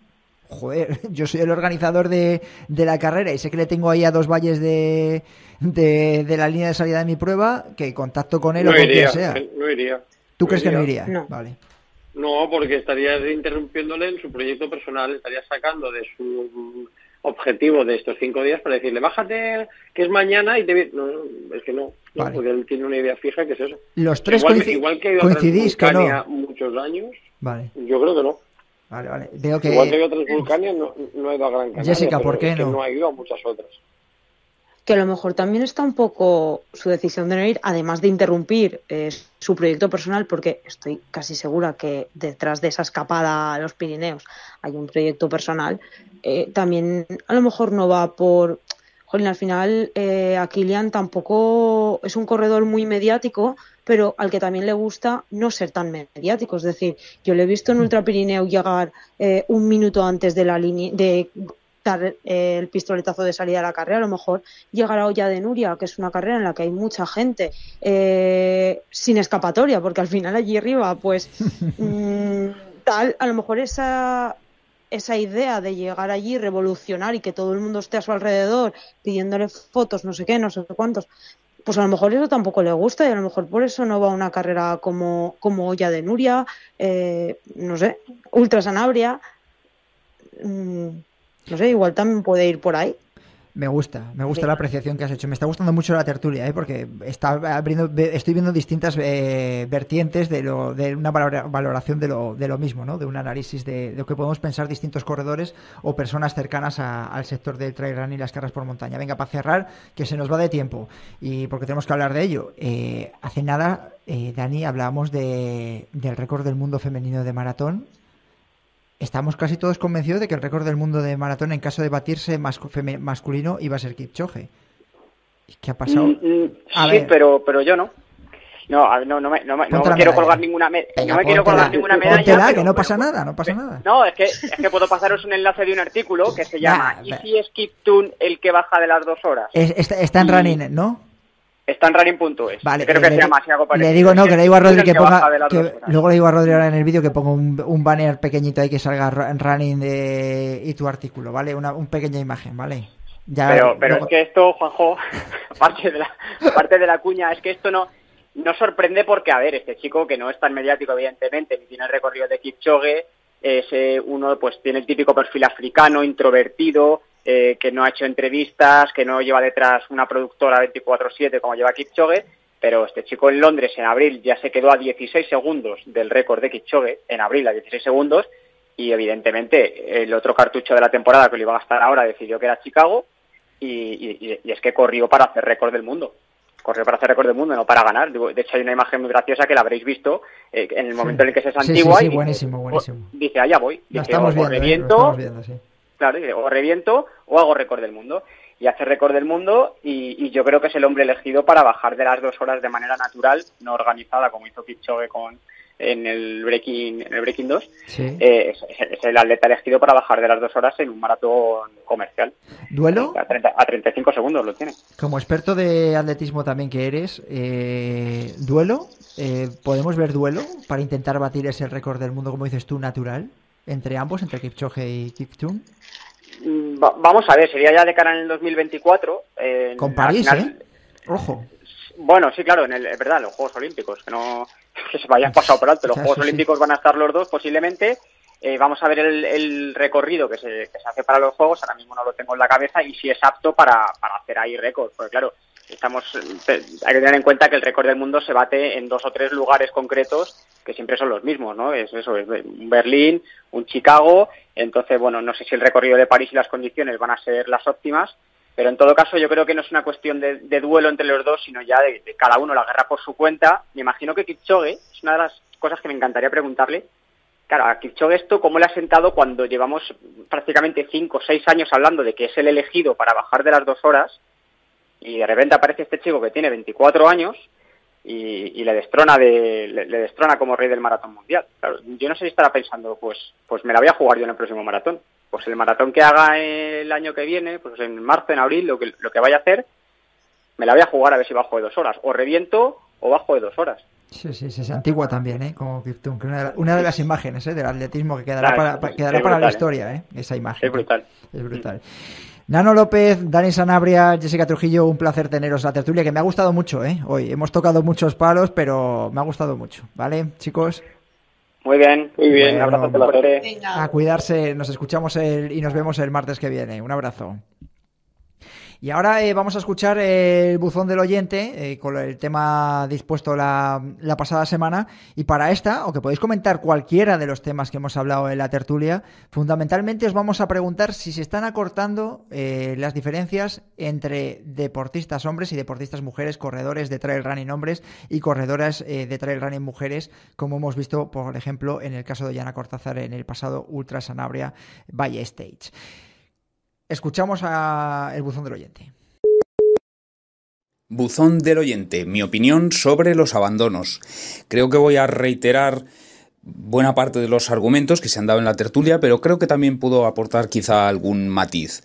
joder, yo soy el organizador de, de la carrera y sé que le tengo ahí a dos valles de, de, de la línea de salida de mi prueba, que contacto con él no o con iría, quien sea. No iría. ¿Tú no crees iría. que no iría? No. Vale. No, porque estarías interrumpiéndole en su proyecto personal, estarías sacando de su objetivo de estos cinco días para decirle, bájate, que es mañana y te... No, no, es que no, no Vale. porque él tiene una idea fija que es eso. Los tres igual, coinci- igual que he ido coincidís a que no. Transvulcania muchos años, Vale, yo creo que no. vale, vale. Veo que... Igual que he ido a Transvulcania, no, no he ido a Gran Canaria. Jessica, ¿por pero qué es que no? no ha ido a muchas otras. Que a lo mejor también está un poco su decisión de no ir, además de interrumpir eh, su proyecto personal, porque estoy casi segura que detrás de esa escapada a los Pirineos hay un proyecto personal. Eh, también a lo mejor no va por... Jolín, al final eh, a Kilian tampoco es un corredor muy mediático, pero al que también le gusta no ser tan mediático. Es decir, yo le he visto en Ultra Pirineo llegar eh, un minuto antes de la línea... de dar eh, el pistoletazo de salida a la carrera, a lo mejor llegar a Olla de Nuria, que es una carrera en la que hay mucha gente, eh, sin escapatoria, porque al final allí arriba, pues, mmm, tal, a lo mejor esa, esa idea de llegar allí, revolucionar y que todo el mundo esté a su alrededor, pidiéndole fotos, no sé qué, no sé cuántos, pues a lo mejor eso tampoco le gusta y a lo mejor por eso no va a una carrera como, como Olla de Nuria, eh, no sé, Ultra Sanabria, mmm, no sé, igual también puede ir por ahí. Me gusta, me gusta la apreciación que has hecho. Me está gustando mucho la tertulia, ¿eh? Porque está abriendo, estoy viendo distintas eh, vertientes de lo, de una valoración de lo, de lo mismo, ¿no? De un análisis de, de lo que podemos pensar distintos corredores o personas cercanas a, al sector del trail run y las carreras por montaña. Venga, para cerrar, que se nos va de tiempo y porque tenemos que hablar de ello. Eh, hace nada, eh, Dani, hablábamos de, del récord del mundo femenino de maratón. Estamos casi todos convencidos de que el récord del mundo de maratón, en caso de batirse mascu- feme- masculino, iba a ser Kipchoge. ¿Qué ha pasado? Mm, mm, A sí, ver. pero pero yo no. No, a ver, no, no me, no me, no Ponte me la quiero medalla. colgar ninguna, me- Venga, no me quiero póntela, colgar ninguna medalla. póntela, pero- que no pero- pasa nada, no pasa nada. No, es que, es que puedo pasaros un enlace de un artículo que se llama Nah, ¿Y si es Kiptun el que baja de las dos horas? Es- está, está en Y- running, ¿no? Está en running punto es. Vale, Creo eh, que le, se llama así algo parecido. le digo, no, Es que le digo a Kiptun Rodri el que que baja ponga, de las que dos horas. luego le digo a Rodri ahora en el vídeo que ponga un, un banner pequeñito ahí que salga ru- en running de, y tu artículo, ¿vale? Una un pequeña imagen, ¿vale? Ya, Pero, pero luego- es que esto, Juanjo, aparte de la, aparte de la cuña, es que esto no, no sorprende porque, a ver, este chico que no es tan mediático, evidentemente, ni tiene el recorrido de Kipchoge, es eh, uno, pues tiene el típico perfil africano, introvertido, eh, que no ha hecho entrevistas, que no lleva detrás una productora veinticuatro siete como lleva Kipchoge, pero este chico en Londres en abril ya se quedó a dieciséis segundos del récord de Kipchoge, en abril a dieciséis segundos, y evidentemente el otro cartucho de la temporada que le iba a gastar ahora decidió que era Chicago, y, y, y es que corrió para hacer récord del mundo. Corrió para hacer récord del mundo, no para ganar. De hecho, hay una imagen muy graciosa que la habréis visto eh, en el momento Sí. en el que se Sí, sí, santigua sí, y dice, buenísimo, buenísimo. o- dice, allá voy. Lo Dice, estamos o, viendo, o ¿eh? Lo reviento, estamos viendo, sí. claro, dice, o reviento o hago récord del mundo. Y hace récord del mundo y, y yo creo que es el hombre elegido para bajar de las dos horas de manera natural, no organizada como hizo Kipchoge con en el breaking en el breaking dos. Sí. Eh, es, es- es el atleta elegido para bajar de las dos horas en un maratón comercial. ¿Duelo? A, treinta, a treinta y cinco segundos lo tiene. Como experto de atletismo también que eres, eh, ¿duelo? Eh, ¿Podemos ver duelo para intentar batir ese récord del mundo, como dices tú, natural? Entre ambos, entre Kipchoge y Kiptum. Mm, va- vamos a ver, sería ya de cara en el dos mil veinticuatro. Eh, Con al París, final- ¿eh? Ojo. Bueno, sí, claro, en el, es verdad, los Juegos Olímpicos, que no que se me hayan pasado por alto. Los Ya, Juegos sí, sí. Olímpicos van a estar los dos posiblemente. Eh, vamos a ver el, el recorrido que se, que se hace para los Juegos, ahora mismo no lo tengo en la cabeza, y si es apto para, para hacer ahí récord. Porque claro, estamos te- hay que tener en cuenta que el récord del mundo se bate en dos o tres lugares concretos que siempre son los mismos, ¿no? Es eso, es un Berlín, un Chicago. Entonces, bueno, no sé si el recorrido de París y las condiciones van a ser las óptimas, pero en todo caso yo creo que no es una cuestión de, de duelo entre los dos, sino ya de, de cada uno la guerra por su cuenta. Me imagino que Kipchoge, es una de las cosas que me encantaría preguntarle, claro, a Kipchoge esto, ¿cómo le ha sentado cuando llevamos prácticamente cinco o seis años hablando de que es el elegido para bajar de las dos horas, y de repente aparece este chico que tiene veinticuatro años y, y le destrona de le, le destrona como rey del maratón mundial? Claro, yo no sé si estará pensando, pues pues me la voy a jugar yo en el próximo maratón. Pues el maratón que haga el año que viene, pues en marzo, en abril, lo que lo que vaya a hacer, me la voy a jugar a ver si bajo de dos horas. O reviento o bajo de dos horas. Sí, sí, sí, es antigua también, ¿eh? Como Kiptum, que una, de la, una de las imágenes, ¿eh? Del atletismo que quedará Claro, para, para, quedará es para brutal, la historia, ¿eh? Esa imagen. Es brutal. Es brutal. Nano López, Dani Sanabria, Jessica Trujillo, un placer teneros en la tertulia, que me ha gustado mucho, ¿eh? Hoy hemos tocado muchos palos, pero me ha gustado mucho, ¿vale, chicos? Muy bien, muy bien. Bueno, Un abrazo fuerte. A cuidarse, nos escuchamos el, y nos vemos el martes que viene. Un abrazo. Y ahora eh, vamos a escuchar el buzón del oyente eh, con el tema dispuesto la, la pasada semana. Y para esta, aunque podéis comentar cualquiera de los temas que hemos hablado en la tertulia, fundamentalmente os vamos a preguntar si se están acortando eh, las diferencias entre deportistas hombres y deportistas mujeres, corredores de trail running hombres y corredoras eh, de trail running mujeres, como hemos visto, por ejemplo, en el caso de Ollana Cortázar en el pasado Ultra Sanabria Valle Stage. Escuchamos a el buzón del oyente. Buzón del oyente, mi opinión sobre los abandonos. Creo que voy a reiterar buena parte de los argumentos que se han dado en la tertulia, pero creo que también puedo aportar quizá algún matiz.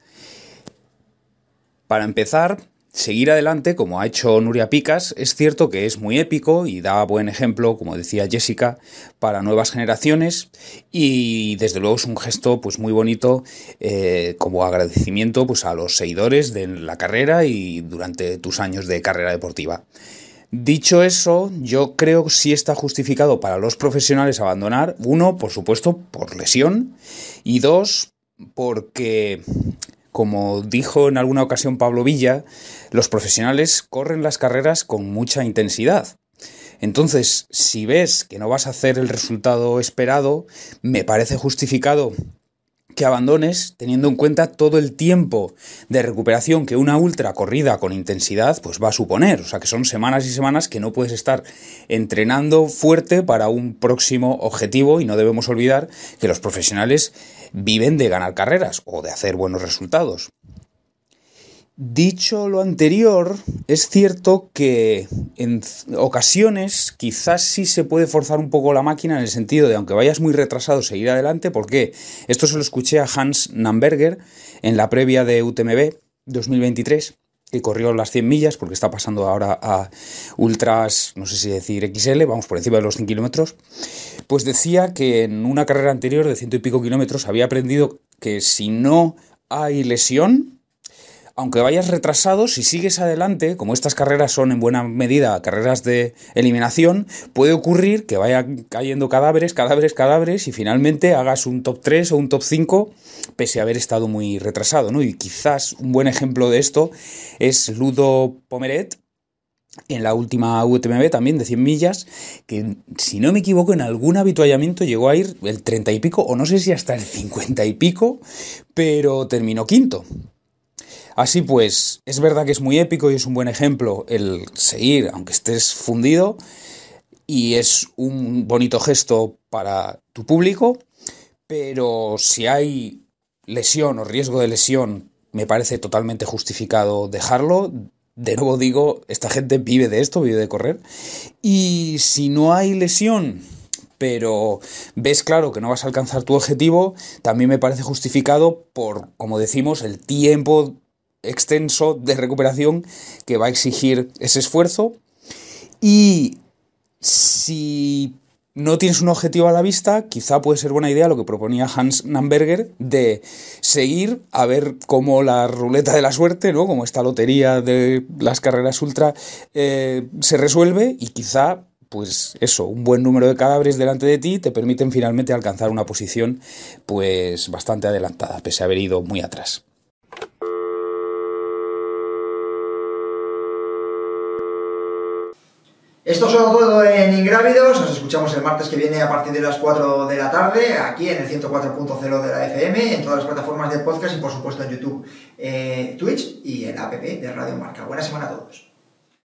Para empezar, seguir adelante, como ha hecho Nuria Picas, es cierto que es muy épico y da buen ejemplo, como decía Jessica, para nuevas generaciones, y desde luego es un gesto pues muy bonito eh, como agradecimiento pues a los seguidores de la carrera y durante tus años de carrera deportiva. Dicho eso, yo creo que sí está justificado para los profesionales abandonar, uno, por supuesto, por lesión, y dos, porque, como dijo en alguna ocasión Pablo Villa, los profesionales corren las carreras con mucha intensidad. Entonces, si ves que no vas a hacer el resultado esperado, me parece justificado que abandones, teniendo en cuenta todo el tiempo de recuperación que una ultra corrida con intensidad pues va a suponer. O sea, que son semanas y semanas que no puedes estar entrenando fuerte para un próximo objetivo, y no debemos olvidar que los profesionales viven de ganar carreras o de hacer buenos resultados. Dicho lo anterior, es cierto que en ocasiones quizás sí se puede forzar un poco la máquina, en el sentido de, aunque vayas muy retrasado, seguir adelante. ¿Por qué? Esto se lo escuché a Hans Namberger en la previa de U T M B dos mil veintitrés, que corrió las cien millas, porque está pasando ahora a ultras, no sé si decir equis ele, vamos por encima de los cien kilómetros. Pues decía que en una carrera anterior de ciento y pico kilómetros había aprendido que si no hay lesión, aunque vayas retrasado, si sigues adelante, como estas carreras son en buena medida carreras de eliminación, puede ocurrir que vayan cayendo cadáveres, cadáveres, cadáveres, y finalmente hagas un top tres o un top cinco pese a haber estado muy retrasado, ¿no? Y quizás un buen ejemplo de esto es Ludo Pomeret, en la última U T M B también de cien millas, que si no me equivoco en algún habituallamiento llegó a ir el treinta y pico, o no sé si hasta el cincuenta y pico, pero terminó quinto. Así pues, es verdad que es muy épico y es un buen ejemplo el seguir, aunque estés fundido, y es un bonito gesto para tu público, pero si hay lesión o riesgo de lesión, me parece totalmente justificado dejarlo. De nuevo digo, esta gente vive de esto, vive de correr, y si no hay lesión, pero ves claro que no vas a alcanzar tu objetivo, también me parece justificado por, como decimos, el tiempo extenso de recuperación que va a exigir ese esfuerzo. Y si no tienes un objetivo a la vista, quizá puede ser buena idea lo que proponía Hans Namberger, de seguir a ver cómo la ruleta de la suerte, ¿no?, como esta lotería de las carreras ultra, eh, se resuelve, y quizá, pues eso, un buen número de cadáveres delante de ti te permiten finalmente alcanzar una posición pues bastante adelantada, pese a haber ido muy atrás. Esto es todo en Ingrávidos. Nos escuchamos el martes que viene a partir de las cuatro de la tarde, aquí en el ciento cuatro punto cero de la F M, en todas las plataformas de podcast y por supuesto en YouTube, eh, Twitch y en la app de Radio Marca. Buena semana a todos.